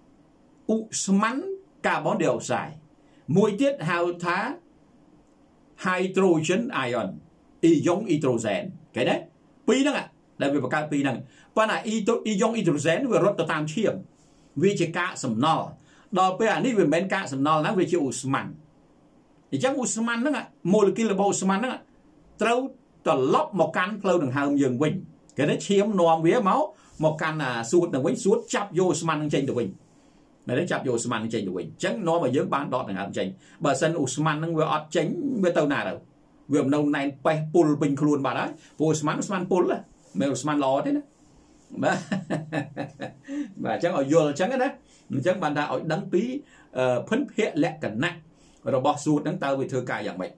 Usman carbon dioxide muối tiết hào thá hydrogen ion y giống hydrogen cái đấy ปีนั่งอ่ะได้เป็นประกาศปีนั่งปัญหาอีตัวอียงอีตัวเซนเวรถตามเชี่ยมวิจิกะสำนอดอกไปอันนี้เป็นกะสำนอนะวิจิอุสมันอีจังอุสมันนั่งอ่ะโมเลกุลระบบอุสมันนั่งอ่ะเต้าตลบหมอกกันเพลิงหนึ่งหางยังวิ่งก็ได้เชี่ยมนอมเวียเมาหมอกกันอ่ะสูดหนึ่งวิ่งสูดจับโยอุสมันหนึ่งเจนตัววิ่งได้จับโยอุสมันหนึ่งเจนตัววิ่งจังนอมาเยอะบ้านดอดหนึ่งหางเจนบาสันอุสมันนั่งเวอดเจนเวเต้าหน้าเราเวียมนองในไปปูลเป็นครูนบาดได้ปูอุสมันอุสมันปูลละไม่อุสมันรอได้นะบ้าบ้าจังเอาโยนจังกันนะจังบรรดาเอาดังปีเพิ่นเพะและกันนะเราบอกสูตรดังเตาวิเธอกายอย่างไร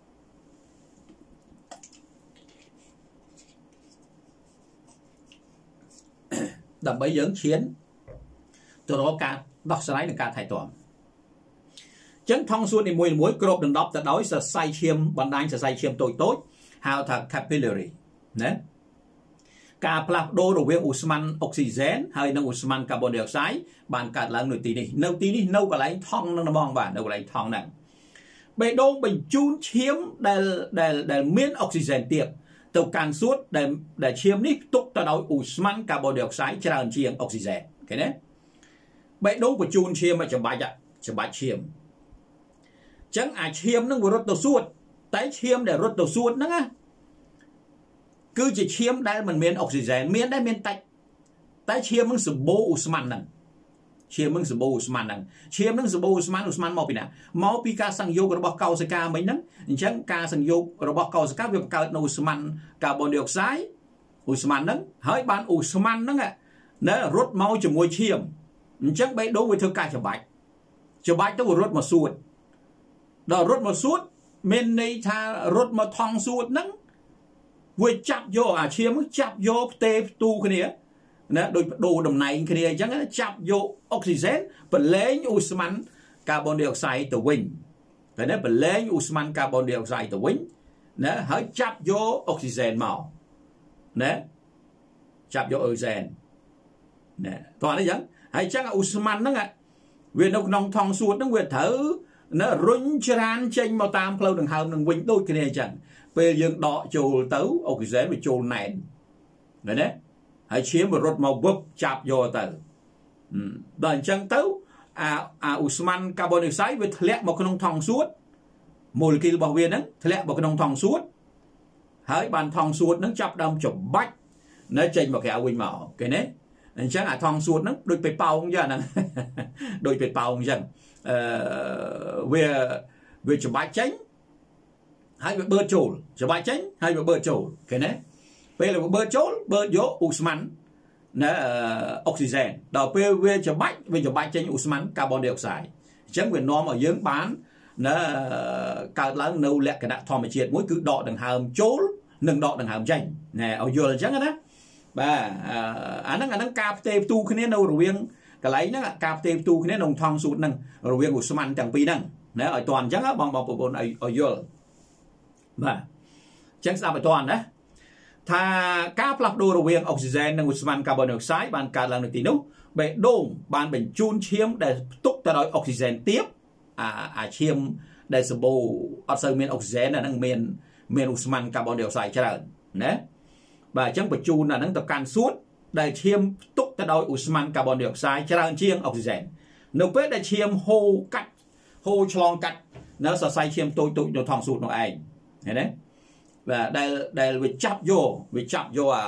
ดับใบเยิ้งเขียนตัวเราการดอกสไลด์ในการถ่ายตัวจังทองสูตรในมวยมวยกรบดังดอกแต่โดยจะใส่เชียมบันไดจะใส่เชียมตัวโต๊ะ how to capillary นะการปรับโดยระเวียงอุสมันออกซิเจนให้นังอุสมันคาร์บอนไดออกไซด์บานการล้างหน่วยตีนี่นตีนี่นกับไหลทองนั่งมองบ้านนกับไหลทองนั่งไปโดนไปจูนเชียมได้ได้ได้เมียนออกซิเจนเตียบตัวการสูดได้ได้เชียมนี่ตุกตะโดยอุสมันคาร์บอนไดออกไซด์จะเชียมออกซิเจนแค่นี้ไปโดนไปจูนเชียมมาจะบายจะจะบายเชียมจังอาเชียมนั่งบนรถตัวสูดแต่เชียมได้รถตัวสูดนั่งอ่ะคือจะเชียมได้มันเมียนออกซิเจนเมียนได้เมียนไตแต่เชียมมึงสมบูอุสมันนั่นเชียมมึงสมบูอุสมันนั่นเชียมมึงสมบูอุสมันอุสมันมอปีน่ะมอปีการสังโยกระบบเกาสกาไม่นั้นจังการสังโยกระบบเกาสกาเวลาเกิดอุสมันคาร์บอนไดออกไซด์อุสมันนั้นเฮ้ยบานอุสมันนั่นอ่ะเนอะรถเมาจะมวยเชียมจังไปโดนไปเธอกายจะบายจะบายต้องรถมาสูดดอรถมาสูดเมนในทารถมาทองสูดนั้นเวจับโยอาเชียมจับโยเตตูคนนี้นะโดยดูดำในคนนี้จังจับโยออกซิเจนเป็นเล้งอุสมันคาร์บอนไดออกไซด์ตัววิ่งแต่เนี่ยเป็นเล้งอุสมันคาร์บอนไดออกไซด์ตัววิ่งนะให้จับโยออกซิเจนมานะจับโยออกซิเจนนะตอนนี้ยังให้จังอุสมันนั่งอ่ะเวียนนองทองสูดนั่งเวียนเถอนะรุ่งจรานเจงมาตามเพลาหนึ่งหาวหนึ่งวิ่งโดยคนนี้จังไปยังดอกโจลเต้าออกซิเจนไปโจลแนนนะเนี่ยให้เชี่ยมรถมาบุบจับโยเต้าดังจังเต้าอาอาอุสมันคาร์บอนไดออกไซด์ไปทะเลมาขนมทองสูดโมเลกุลบอกเวียนนั้นทะเลมาขนมทองสูดให้บานทองสูดนั้นจับดำจบบัดนั่นเจงมาแค่เอาวิ่งมาโอเคเนี่ยจังอาทองสูดนั้นโดยไปเป่าอย่างนั้นโดยไปเป่าอย่างเอ่อเวเวจะบัดเจงให้เบอร์โจลจะบายเจงให้เบอร์โจลแค่นี้ไปเลยเบอร์โจลเบอร์โยอุสมันนะออกซิเจนต่อไปเวจะบายเวจะบายเจงอุสมันคาร์บอนไดออกไซด์จังเวียนน้อมเอาเยอะบ้านนะการล้างนูเละกระดาษทอมเชียดมุ้ยคือดอกดังหามโจลหนึ่งดอกดังหามเจงเนี่ยเอาเยอะจังนะบ่าอันนั้นอันนั้นกาเตปตูคนนี้เราเรียงกระไรนั่นกาเตปตูคนนี้นงทองสูตรนั่งเราเรียงอุสมันจังปีนั่งนะเอาตอนจังอ่ะบางบางปนเอาเอาเยอะบ่าจังสามไปตอนนะถ้าการปรับโดยระเวียงออกซิเจนในอุสมันคาร์บอนไดออกไซด์บานการลังในตีนู้เบดโดงบานเป็นจูนเชียมได้ตุกแต่โดยออกซิเจนเทียบอ่าอาเชียมได้สบู่อัดเซอร์เมนออกซิเจนนั่นเมนเมนอุสมันคาร์บอนไดออกไซด์เจริญนะบ่าจังไปจูนนั่นต่อการสูดได้เชียมตุกแต่โดยอุสมันคาร์บอนไดออกไซด์เจริญเชียงออกซิเจนเนื้อเป็ดได้เชียมโฮกัดโฮชลองกัดเนื้อใส่เชียมตัวตัวทองสูดน้องเองเห็นไหมvà đây đây về chắp vô về chắp vô à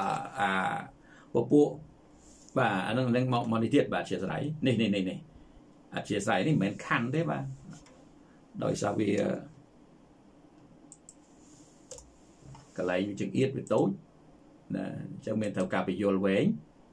à bộ bộ và anh đang mong mong đi thiệt và chia sẻ này này này này à chia sẻ thì mình khăn thế mà đòi sao vì cái này chừng ít về tối nè cho mình thầu cà bị vô về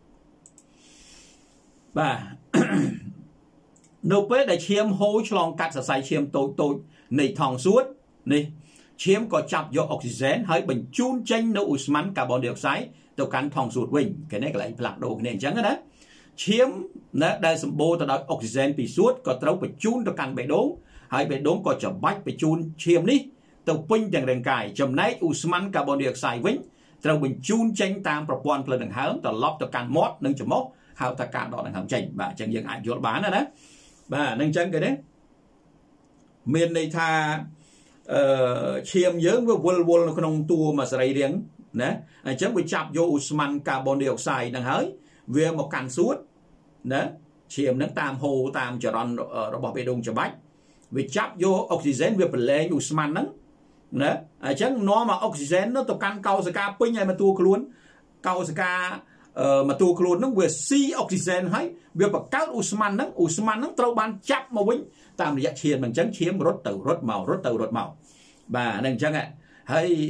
và nộp với đại chiêm hối cho cắt sai chiêm tôi tôi này thòng suốt nàyเชียมก็จับโยออกซิเจนให้เป็นจูนเจนในอุสมันคาร์บอนไดออกไซด์ตัวการทองสูดวิ่งแค่นี้ก็เลยผลักโดนเนี่ยจังนะเชียมนะได้สมบูรณ์ตัวออกซิเจนปีสูดก็ต้องไปจูนตัวการไปโดนให้ไปโดนก็จะบัดไปจูนเชียมนี้ตัวปิ้งอย่างร่างกายจำในอุสมันคาร์บอนไดออกไซด์วิ่งต้องเป็นจูนเจนตามประปอนเพลิงหางตัวล็อกตัวการมอดหนึ่งจะมดหาตัวการดอกหนึ่งหางเจนแบบจังยังอาจยศบ้านนะนะแบบหนึ่งจังกันเนี่ยเมียนในท่าเชียมเยอะว่าวนวนขนมตัวมาใส่เลี้ยง nè chẳng bị chập vô Usman carbon dioxide đang hỡi về một cành suốt nè chiếm nước tam hồ tam chờ đòn rồi bỏ bê đông cho bách vì chập vô oxygen về phần lệ Usman nắng nè chẳng nó mà oxygen nó tập căn cao ska pin này mà tua luôn cao ska mà tua luôn nó về si oxygen hay về bậc cao Usman nắng Usman nắng trâu ban chập mà vĩnh tam địa chiên bằng chẳng chiếm rốt từ rốt màu rốt từ rốt màu bà nên chẳng ạ hay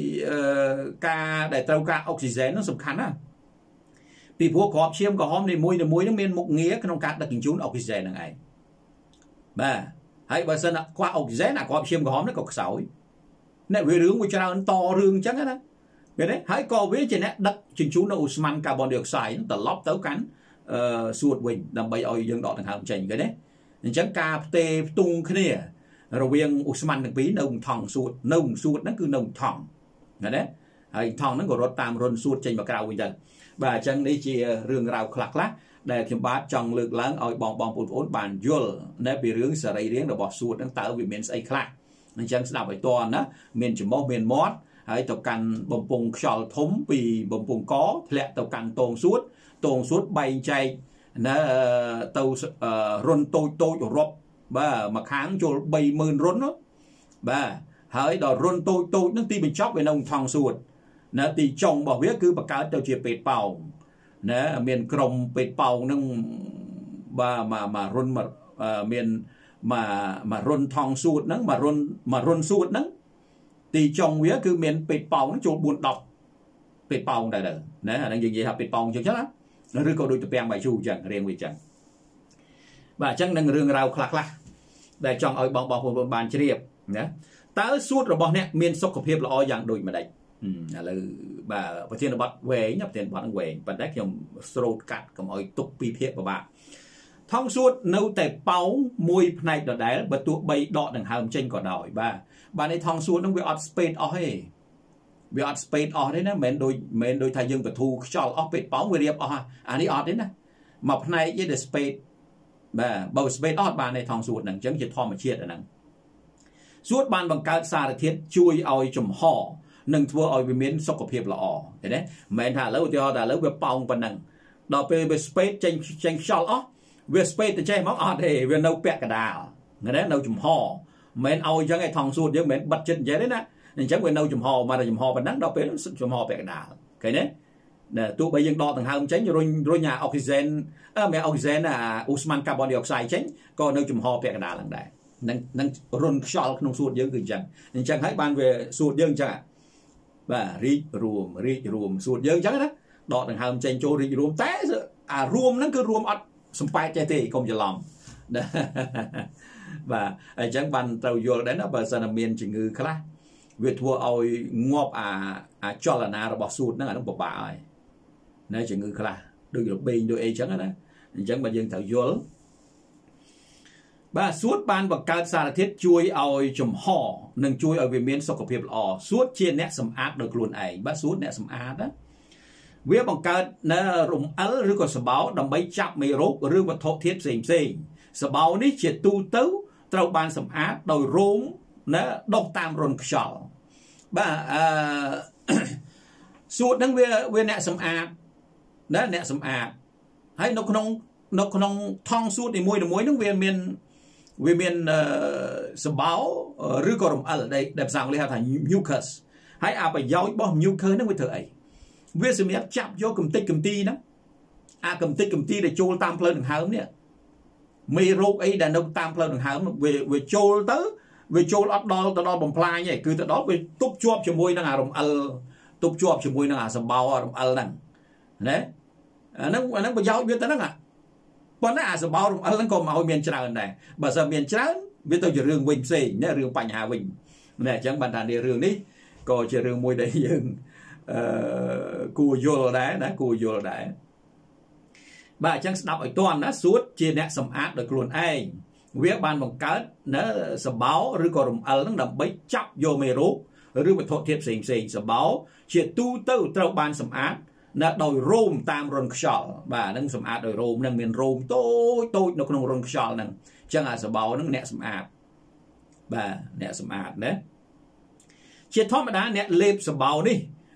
ca để trâu ca oxygen nó sụp khăn á vìพวกขอบเชื่อมกับหอมในมวยในมวยนั่นเป็นมุกเงี้ยขนมกัดดักกินจูนออกซิเจนยังไงบ่ให้บางส่วนกว่าออกซิเจนอะขอบเชื่อมกับหอมนั่นก็เสาเนี่ยเรื่องวิจารณ์ต่อเรื่องจังนะเห็นไหมให้ก่อวิจารณ์ดักกินจูนอุสมันคาร์บอนไดออกไซด์แต่ล็อบเต้ากันสูดวิ่งดำไปเอายังดอกต่างหากจังกันเนี่ยจังกาเตตุงขึ้นเนี่ยเราเวียงอุสมันหนึ่งปีนงทองสูดนงสูดนั่นคือนงทองเห็นไหมให้ทองนั่นก็รถตามรนสูดจังมากราววิจารณ์bà chẳng đi chia rương rào khạc lắc để kiếm bát trong lực lớn ở bong bong bột ốt bàn dul để bị rương sở đầy riêng để bỏ suốt đang tạo vì miền xây khạc nên chẳng đọc bài toàn đó miền chỉ mốt miền mót hãy tập căn bồng bùng sọt thấm vì bồng bùng có lẹ tập căn tồn suốt tồn suốt bay chạy nó tàu run tôi tôi rồi rộp bà mà kháng cho bay mơn run đó bà hãy đòi run tôi tôi nó ti mình chóc về nông thòng suốt nè thì chồng bảo biết cứ bạc cá tàu chia pet pau nè miền crom pet pau nâng và mà mà run mà miền mà mà run thong suốt nâng mà run mà run suốt nâng thì chồng biết cứ miền pet pau nó chỗ buồn đọc pet pau đây đây nè đang gì gì học pet pau chưa chắc á nó rưỡi câu đôi tập bèn bài chu chẳng riêng vì chẳng và chẳng nâng rương rau khạc lắc để chồng ở bong bong bong bàn chia nè tới suốt rồi bọn nè miền sốc cọp hiệp là o dạng đôi mà đây là bàประเทศบัดเวย์เนี่ยประเทศบัดเวย์บัดได้ยมสโลดกัดกับอ้อยตุกปีเพียบบ่าท่องสูตรนูแต่เป้ามวยในดอดได้บัดตัวใบดอดังหามเจนก่อดอยบ้าบ้านในท่องสูตรต้องไปออดสเปดออกให้ไปออดสเปดออกได้นะเหม็นโดยเหม็นโดยไทยยังกับทูชอลออกเป็ดเป้าเรียบออกอันนี้ออดได้นะมาในยี่เดสเปดบ้าเบาสเปดออดบ้านในท่องสูตรนั่งจังจะทอมาเชียดนั่งสูตรบ้านบังการสารเทียนช่วยเอาจมห่อนึ่งทัวร์เอาไปเมียนสกปรกละอ๋อเห็นไหมแม่ถ่ายแล้วที่เราถ่ายแล้วเว็บปองปนังดอกไปเว็บสเปซเจนเจนชอลอ๋อเว็บสเปซแต่ใช่มั้งอ๋อเดี๋ยวเว็บเราแปะกระดาษงั้นเนี่ยเราจุ่มห่อแม่เอาจังไอ้ทองสูตรเยอะแม่บัดเจ็ดเยอะเลยนะอย่างเช่นเว็บเราจุ่มห่อมาเราจุ่มห่อปนังดอกไปจุ่มห่อแปะกระดาษเห็นไหมเนี่ยตัวไปยังดอกต่างหากเช่นโรยโรยยาออกซิเจนเออแม่ออกซิเจนอ่ะอุสมันคาร์บอนไดออกไซด์เช่นก็เราจุ่มห่อแปะกระดาษหลังได้นั่งนั่งรนชอลขนมสูตรเยอะคือจังอย่างเช่นให้บ้านเว็บสูตรเยอะจังบ่รีรวมรีรวมสูตรเยอะจังนะดอกต่างหากเจนโจรีรวมแต่อ่ารวมนั่นคือรวมอัดสมไปใจตีคงจะลำนะบ่ไอ้จังบันเตาโยได้นะบ่สนามเมียนจึงคือคลาเวทัวเอางอบอ่าอ่าจอลนาระบบสูตรนั่นต้องบ่บ่ายนั่นจึงคือคลาโดยระเบียงโดยเอจังนะจังบันยังเตาโยบ่สูตรบานบักการสารทิศช่วยเอาจมห่อหนึ่งช่วยเอาเวียนเมียนสกปรกละอ๋อสูตรเชียนเนี่ยสำอาดโดยกลุ่นไอ้บ่สูตรเนี่ยสำอาดนะเวียบังการนะรุมอัลหรือก็สบาวดำใบจับไม่รบหรือวัตถุเทียบเสียงเสียงสบาวนี้เฉียดตูเต้าเต้าบานสำอาดโดยรุมนะดอกตามรนขชอลบ่สูตรนั้นเวียเวียเนี่ยสำอาดนะเนี่ยสำอาดให้นกนงนกนงทองสูตรในมวยในมวยนั่งเวียนเมียนเวียนสบาวหรือก็รมอัลได้ได้สั่งเลยฮะถ่ายมิวคัสให้อาไปย้อยบ่มิวคัสนั่นเวียเถอะไอเวียสมัยจับโยกึมติกึมตีนะอากึมติกึมตีได้โจลตามเพลินหางเนี่ยมีโรคไอ้ดันดตามเพลินหางเวียเวียโจลเตอเวียโจลอัดดอลตดอลบ่มพลายเนี่ยคือตดอลเวียตุบจวบจมวยนั่งอารมณ์อัลตุบจวบจมวยนั่งอาสบาวอารมณ์อัลนั่งนะอันนั้นอันนั้นไปย้อยเวียแต่นั่งอ่ะปนน่าสบายอันนั้นก็มาเอาเมียนจราได้บ่สเมียนจราวิธีจะเรื่องวิ่งเสียเนี่ยเรื่องปัญหาวิ่งเนี่ยจังบรรดาในเรื่องนี้ก็จะเรื่องมวยได้ยังกูโยลได้นะกูโยลได้บ่จังสนับไอ้ต้นนะสูตรเจเนสมอาร์ตโดยกลุ่นไอ้เวียบานบังการนะสบายหรือก็รมอัลนั่งดับใบจับโยเมรุหรือวัตถุเทียบเสียงเสียงสบายเฉียดตู้เต้าเต้าบานสมอาร์ตนะโดยโรมตามรนขชอลบ่านั่งสมอาดโดยโรมนั่งเป็นโรมโต้โต้นกนงรนขชอลนั่งจังอาสบาวนั่งเนะสมอาดบ่าเนะสมอาดนะเชี่ยทอมดาเนะเล็บสบาวนี่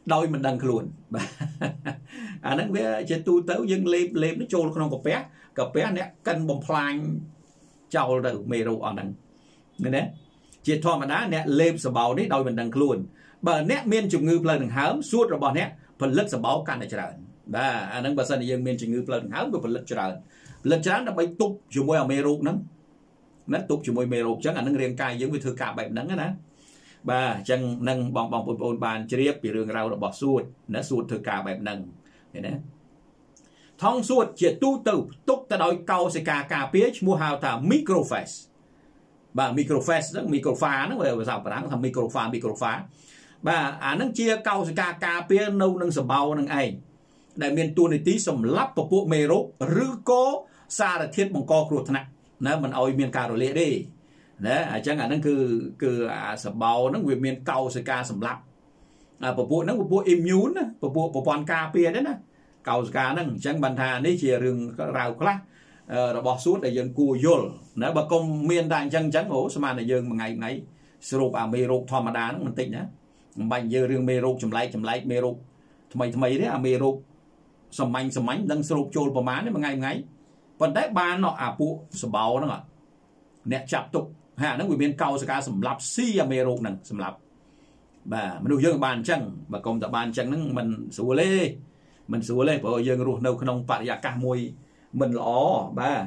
ដោយមិនដឹងខ្លួនបាទអាហ្នឹងវាជាទូទៅយើងលេបលេបចូលក្នុងកាពះកាពះអ្នកកិនបំផ្លាញចោលទៅមេរោគអស់ហ្នឹងឃើញទេជាធម្មតាអ្នកលេបសបោនេះដោយមិនដឹងខ្លួនបើអ្នកមានជំងឺផ្លូវដង្ហើមសួតរបស់អ្នកផលិតសបោកាន់តែច្រើនបាទអាហ្នឹងបើសិនជាយើងមានជំងឺផ្លូវដង្ហើមវាផលិតច្រើនផលិតច្រើនដើម្បីទប់ជាមួយអាមេរោគហ្នឹងណាទប់ជាមួយមេរោគអញ្ចឹងអាហ្នឹងរាងកាយយើងវាធ្វើការបែបហ្នឹងណាបាទអញ្ចឹងនឹងបងបងប្អូនបានជ្រាបពីរឿងរ៉ាវរបស់សួតណាសួតធ្វើការបែបហ្នឹងឃើញទេថងសួតជាទូទៅផ្ទុកទៅដោយកោសិកាការពារឈ្មោះហៅថា microphage បាទ microphage ហ្នឹង microphage ហ្នឹងវាភាសាបារាំងថា microphage microphage បាទអាហ្នឹងជាកោសិកាការពារនៅនឹងសម្បោនឹងឯងដែលមានតួនាទីសម្រាប់ពពួកមេរោគឬក៏សារធាតុបង្កគ្រោះថ្នាក់ណាមិនឲ្យមានការរលាកទេណាអញ្ចឹងអាហ្នឹងគឺគឺអាសម្បោហ្នឹងវាមានកោសិកាសម្រាប់អាពពួកហ្នឹងពពួក immune ណាពពួកប្រព័ន្ធការពារទេណាកោសិកាហ្នឹងអញ្ចឹងបានថានេះជារឿងរ៉ាវខ្លះរបស់សួតដែលយើងគួរយល់ណាបើកុំមានតែអញ្ចឹងអញ្ចឹងអូស្មានតែយើងមួយថ្ងៃថ្ងៃស្រូបអាមេរោគធម្មតាហ្នឹងបន្តិចណាមិនបាច់យើងរឿងមេរោគចម្លែកចម្លែកមេរោគថ្មីថ្មីទេអាមេរោគសំាញ់សំាញ់ដឹងស្រូបចូលប្រមាណទេមួយថ្ងៃថ្ងៃប៉ុន្តែបានអាពួកសបោហ្នឹងអ្នកចាប់ទុកហាហ្នឹងវាមានកោសិកាសម្រាប់ស៊ីអាមេរោគហ្នឹងសម្រាប់បាទមនុស្សយើងបានអញ្ចឹងបើកុំតែបានអញ្ចឹងហ្នឹងមិនស្រួលទេមិនស្រួលទេព្រោះយើងរស់នៅក្នុងបរិយាកាសមួយមិនល្អបាទ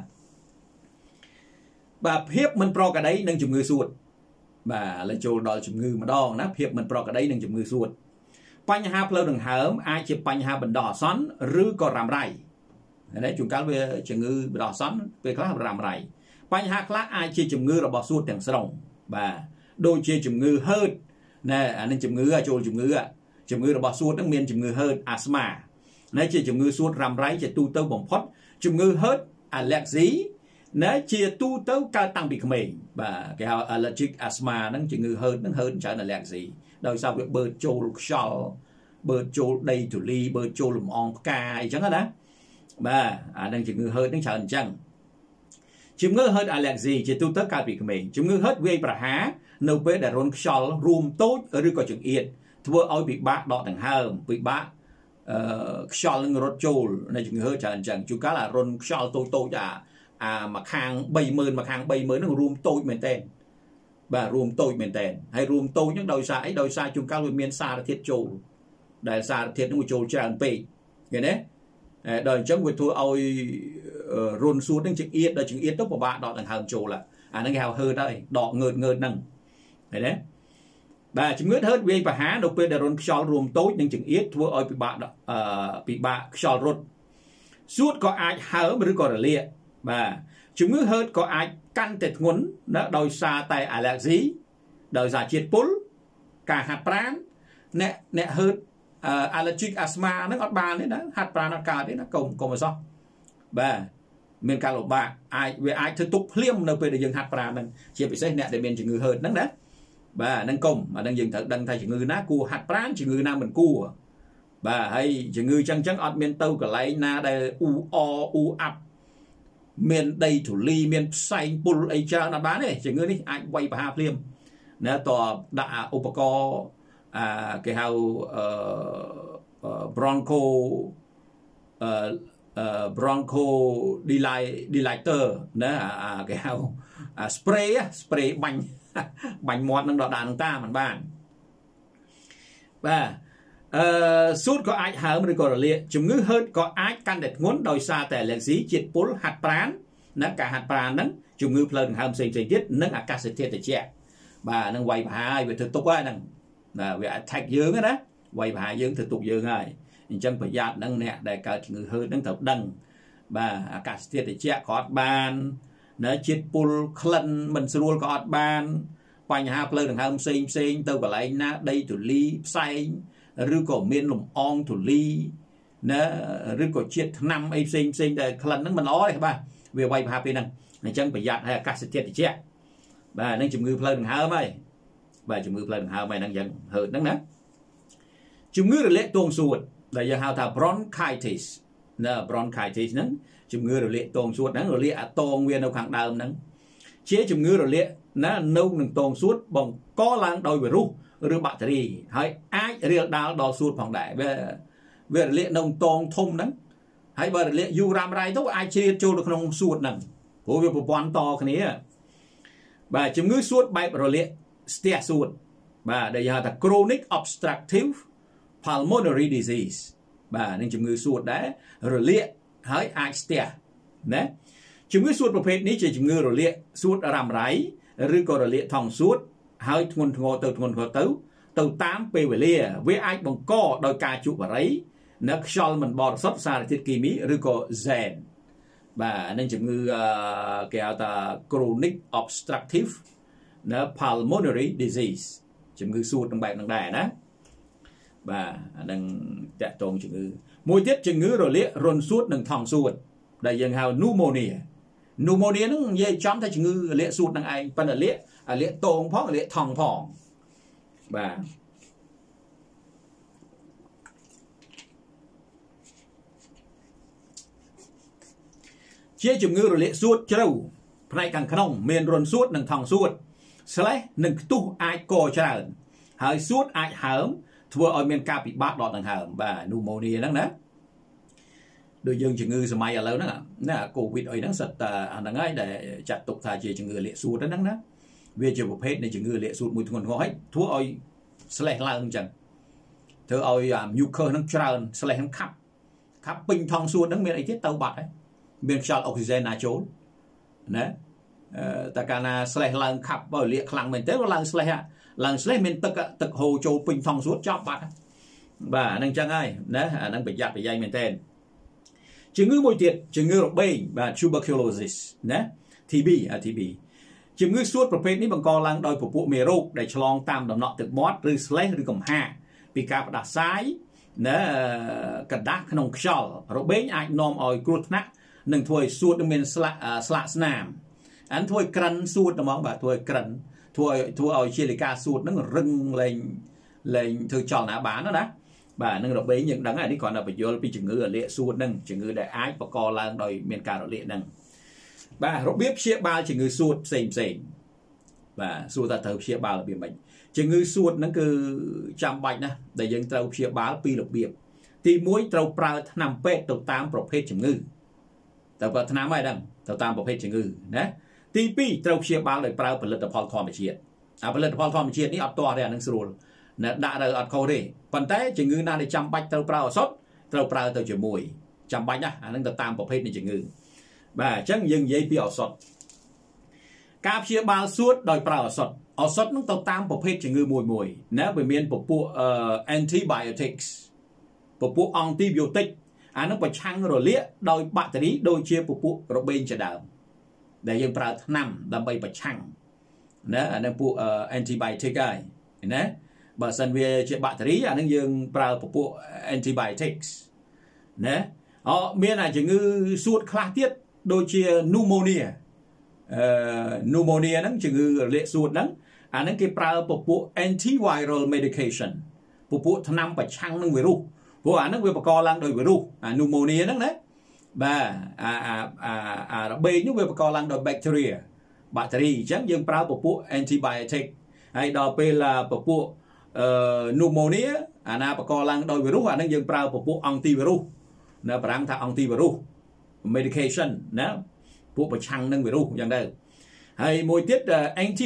បាទភាពមិនប្រក្រតីនឹងជំងឺសួតបាទឥឡូវចូលដល់ជំងឺម្ដងណាភាពមិនប្រក្រតីនឹងជំងឺសួតបញ្ហាផ្លូវដង្ហើមអាចជាបញ្ហាបណ្ដោះអាសន្នឬក៏រ៉ាំរ៉ៃហើយជួនកាលវាជំងឺបណ្ដោះអាសន្នពេលខ្លះរ៉ាំរ៉ៃបញ្ហាខ្លះអាចជាជំងឺរបស់សួតទាំងស្រុងបាទដូចជាជំងឺហឺតណែអានេះជំងឺចូលជំងឺជំងឺរបស់សួតហ្នឹងមានជំងឺហឺតអាស្មាណែជាជំងឺសួតរ៉ាំរ៉ៃជាទូទៅបំផុតជំងឺហឺត allergy ណែជាទូទៅកើតតាំងពីក្មេងបាទគេហៅ allergic asthma ហ្នឹងជំងឺហឺតហ្នឹងហឺតច្រើន allergy ដោយសារវាបឺតចូលខ្យល់បឺតចូលដីធូលីបឺតចូលលំអងផ្កាអីចឹងណាបាទអាហ្នឹងជំងឺហឺតហ្នឹងច្រើនអញ្ចឹងជំងឺហឺត allergy ជាទូទៅកើតពីក្មេងជំងឺហឺតវាយប្រហារនៅពេលដែលរុនខ្យល់រួមតូចឬក៏ចង្អៀតធ្វើឲ្យពិបាកដកដង្ហើមពិបាកអឺខ្យល់នឹងរត់ចូលនៅជំងឺហឺតច្រើនអញ្ចឹងជួនកាលអារុនខ្យល់តូចតូចអាអាមួយខាងបីម៉ឺនមួយខាងបីម៉ឺនហ្នឹងរួមតូចមែនតើបាទរួមតូចមែនតើហើយរួមតូចហ្នឹងដោយសារអីដោយសារជួនកាលវាមានសារធាតុចូលដែលសារធាតុហ្នឹងវាចូលច្រើនពេកឃើញទេដល់អញ្ចឹងវាធ្វើឲ្យរុនសួតហ្នឹងចង្អៀតដល់ចង្អៀតទៅពិបាកដកដង្ហើមចូលអាហ្នឹងគេហៅហឺតហើយដកងើតងើតហ្នឹងឃើញទេបាទជំងឺហឺតវាយប្រហារនៅពេលដែលរុនខ្យល់រួមតូចនិងចង្អៀតធ្វើឲ្យពិបាកអឺពិបាកខ្យល់រត់សួតក៏អាចហើមឬក៏រលាកបាទជំងឺហឺតក៏អាចកាន់តែធ្ងន់ណាដោយសារតែ allergy ដោយសារជាតិពុលការហាត់ប្រាណអ្នកអ្នកហឺត allergic asthma ហ្នឹងអត់បានទេណាហាត់ប្រាណអត់កើតទេណាកុំកុំអសោះបាទមានការលំបាកអាចវាអាចធ្វើទុកភ្លាមនៅពេលដែលយើងហាត់ប្រាណហ្នឹងជាពិសេសអ្នកដែលមានជំងឺហឺតហ្នឹងណាបាទហ្នឹងកុំអាហ្នឹងយើងត្រូវដឹងថាជំងឺណាគួរហាត់ប្រាណជំងឺណាមិនគួរបាទហើយជំងឺចឹងចឹងអត់មានទៅកន្លែងណាដែលអ៊ូអអ៊ូអាប់មានដីធូលីមានផ្សែងពុលអីច្រើនអត់បានទេជំងឺនេះអាចវាយប្រហារភ្លាមណាតដាក់ឧបករណ៍អាគេហៅអឺ broncho អឺ broncho dilator ណាអាគេហៅ spray spray បាញ់បាញ់មាត់នឹងដកដាក់នឹងតាមិនបានបាទអឺសួតក៏អាចហើមឬក៏រលាកជំងឺហឺតក៏អាចកាន់តែធ្ងន់ដោយសារតែ allergy ជាតិពុលហាត់ប្រាណណាការហាត់ប្រាណហ្នឹងជំងឺផ្លូវដង្ហើមផ្សេងផ្សេងទៀតនិងអាកាសធាតុត្រជាក់បាទនឹងវាយប្រហារវាធ្វើទុកហើយហ្នឹងបាទវា attack យើងណាវាយប្រហារយើងធ្វើទុកយើងហើយអញ្ចឹងប្រយ័ត្ននឹងអ្នកដែលកើតជំងឺហឺតហ្នឹងត្រូវដឹងបាទអាកាសធាតុត្រជាក់ក៏អត់បានណាជាតិពុលក្លិនមិនស្រួលក៏អត់បានបញ្ហាផ្លូវដង្ហើមផ្សេងផ្សេងទៅកន្លែងណាដីធូលីផ្សែងឬក៏មានលំអងធូលីណាឬក៏ជាតិថ្នាំអីផ្សេងផ្សេងដែលក្លិនហ្នឹងមិនល្អទេបាទវាវាយប្រហារពេលហ្នឹងអញ្ចឹងប្រយ័ត្នឲ្យអាកាសធាតុត្រជាក់បាទនឹងជំងឺផ្លូវដង្ហើមហើយបាទជំងឺផ្លូវដង្ហើមហើយហ្នឹងយ៉ាងហឺតហ្នឹងណាជំងឺរលាកទងសួតដែលយើងហៅថា bronchitis ណា bronchitis ហ្នឹងជំងឺរលាកទងសួតហ្នឹងរលាកអាតងវានៅខាងដើមហ្នឹងជាជំងឺរលាកណានៅនឹងតងសួតបង្កឡើងដោយវីរុសឬបាក់តេរីហើយអាចរាលដាលដល់សួតផងដែរវាវារលាកនៅតងធំហ្នឹងហើយបើរលាកយូររ៉ាំរ៉ៃទៅអាចជ្រៀតចូលទៅក្នុងសួតហ្នឹងព្រោះវាប្រព័ន្ធតគ្នាបាទជំងឺសួតបែបរលាកស្ទះសួតបាទដែលហៅថា chronic obstructive pulmonary disease បាទនឹងជំងឺសួតដែររលាកហើយអាចស្ទះណាជំងឺសួតប្រភេទនេះជាជំងឺរលាកសួតរ៉ាំរ៉ៃឬក៏រលាកថង់សួតហើយធ្ងន់ធ្ងរទៅធ្ងន់ធ្ងរទៅទៅតាមពេលវេលាវាអាចបង្កដោយការជក់បារីនៅខ្យល់មិនបរិសុទ្ធសារធាតុគីមីឬក៏ Zen បាទនឹងជំងឺគេហៅថា chronic obstructive ណា pulmonary disease ជំងឺសួតនឹងបែបហ្នឹងដែរណាបាទអានឹងតកតងជំងឺមួយទៀតជំងឺរលាករុនសួតនិងថង់សួតដែលយើងហៅ pneumonia pneumonia ហ្នឹងនិយាយចំថាជំងឺរលាកសួតនឹងឯងប៉ុន្តែរលាករលាកតងផងរលាកថង់ផងបាទជាជំងឺរលាកសួតជ្រៅផ្នែកខាងក្នុងមានរុនសួតនិងថង់សួតស្លេះនិងខ្ទុះអាចកច្រើនហើយសួតអាចហើមធ្វើឲ្យមានការពិបាកដកដង្ហើមបាទ pneumonia ហ្នឹងណាដូចយើងជំងឺសម័យឥឡូវហ្នឹងណាកូវីដអីហ្នឹងសិតតែអាហ្នឹងហើយដែលចាត់ទុកថាជាជំងឺលាកសួតហ្នឹងណាវាជាប្រភេទនៃជំងឺលាកសួតមួយធ្ងន់ធ្ងរហើយធ្វើឲ្យស្លេះឡើងអញ្ចឹងធ្វើឲ្យអា mucus ហ្នឹងច្រើនស្លេះហ្នឹងខាប់ខាប់ពេញថង់សួតហ្នឹងមានអីទៀតទៅបាត់ហើយមានខ្យល់អុកស៊ីហ្សែនណាចូលណាតែកាលណាស្លេះឡើងខាប់បើលាកខ្លាំងមែនទេឡើងស្លេះឡើងស្លេះមានទឹកទឹកហូរចូលពេញថង់សួតចប់បាត់បាទអាហ្នឹងអញ្ចឹងហើយណាអាហ្នឹងប្រយ័ត្នប្រយែងមែនទេជំងឺមួយទៀតជំងឺរបេងបាទ tuberculosis ណា T B អា T B ជំងឺសួតប្រភេទនេះបង្កឡើងដោយពពួកមេរោគដែលឆ្លងតាមដំណក់ទឹកមាត់ឬស្លេះឬកំហាពីការផ្ដាសាយណាកដាស់ក្នុងខ្យល់របេងអាចនាំឲ្យគ្រោះថ្នាក់និងធ្វើឲ្យសួតមានស្លាកស្លាកស្នាមអានធ្វើឲ្យក្រិនសួតហ្មងបាទធ្វើឲ្យក្រិនធ្វើឲ្យធ្វើឲ្យជាលិកាសួតហ្នឹងរឹងលែងលែងធ្វើចលនាបានណាបាទនឹងរបេងយើងដឹងហើយនេះគ្រាន់តែបញ្យល់ពីជំងឺរលាកសួតហ្នឹងជំងឺដែលអាចបង្កឡើងដោយមានការរលាកហ្នឹងបាទរបៀបព្យាបាលជំងឺសួតផ្សេងផ្សេងបាទសួរថាត្រូវព្យាបាលរបៀបម៉េចជំងឺសួតហ្នឹងគឺចាំបាច់ណាស់ដែលយើងត្រូវព្យាបាលពីរបៀបទីមួយត្រូវប្រើថ្នាំពេទ្យទៅតាមប្រភេទជំងឺទៅប្រើថ្នាំហើយដឹងទៅតាមប្រភេទជំងឺណាទីពីរត្រូវព្យាបាលដោយប្រើផលិតផលធម្មជាតិអាផលិតផលធម្មជាតិនេះអត់ទាស់ទេអានឹងស្រួលណាដាក់ទៅអត់ខុសទេប៉ុន្តែជំងឺណាដែលចាំបាច់ត្រូវប្រើឱសថត្រូវប្រើទៅជាមួយចាំបាច់ណាអានឹងទៅតាមប្រភេទនៃជំងឺបាទអញ្ចឹងយើងនិយាយពីឱសថការព្យាបាលសួតដោយប្រើឱសថឱសថនឹងទៅតាមប្រភេទជំងឺមួយមួយណាវាមានពពួក antibiotics ពពួក antibiotic អានឹងប្រឆាំងរលាកដោយបាក់តេរីដូចជាពពួករបេងជាដើមដែលយើងប្រើថ្នាំដើម្បីប្រឆាំងណាអានឹងពួក antibiotic ហើយណាបើសិនវាជាបាក់តេរីអានឹងយើងប្រើពពួក antibiotics ណាអមានអាជំងឺសួតខ្លះទៀតដូចជា pneumonia អឺ pneumonia ហ្នឹងជំងឺរលាកសួតហ្នឹងអាហ្នឹងគេប្រើពពួក antiviral medication ពពួកថ្នាំប្រឆាំងនឹងវីរុសព្រោះអាហ្នឹងវាបង្កឡើងដោយវីរុសអា pneumonia ហ្នឹងណាបាទអាអាអាអារបេងនោះវាបង្កឡើងដោយ bacteria បាក់តេរីអញ្ចឹងយើងប្រើពពួក antibiotic ហើយដល់ពេលពពួកអឺ pneumonia អាណាបង្កឡើងដោយវីរុសអាហ្នឹងយើងប្រើពពួក antivirus នៅបារាំងថា antivirus medication ណាពួកប្រឆាំងនឹងវីរុសអញ្ចឹងទៅហើយមួយទៀត anti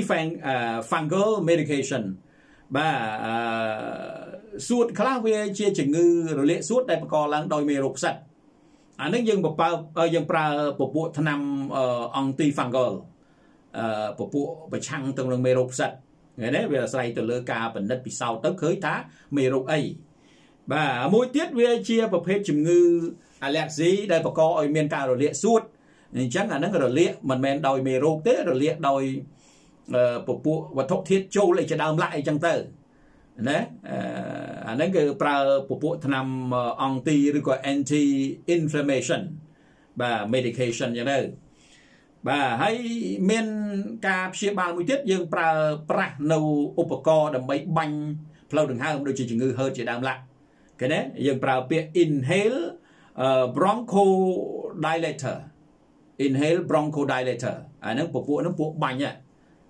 fungal medication បាទអឺសួតខ្លះវាជាជំងឺរលាកសួតដែលបង្កឡើងដោយមេរោគផ្សិតអានេះយើងប្រើយើងប្រើពពួកថ្នាំ anti fungal អឺពពួកប្រឆាំងទៅនឹងមេរោគផ្សិតហ្នឹងណាវាអាស្រ័យទៅលើការពិនិត្យពិសោធន៍ទៅឃើញថាមេរោគអីបាទមួយទៀតវាជាប្រភេទជំងឺ allergy ដែលបង្កឲ្យមានការរលាកសួតអញ្ចឹងអាហ្នឹងរលាកមិនមែនដោយមេរោគទេរលាកដោយពពួកវត្ថុធាតុចូលអីជាដើមឡាក់អីចឹងទៅណាអាហ្នឹងគឺប្រើពពួកថ្នាំ anti ឬក៏ anti inflammation បាទ medication ចឹងទៅបាទហើយមានការព្យាបាលមួយទៀតយើងប្រើប្រាស់នៅឧបករណ៍ដើម្បីបាញ់ផ្លូវដង្ហើមដូចជាជំងឺហឺតជាដើមឡាក់ឃើញទេយើងប្រើពាក្យ inhale bronchodilator inhale bronchodilator អាហ្នឹងពពួកហ្នឹងពួកបាញ់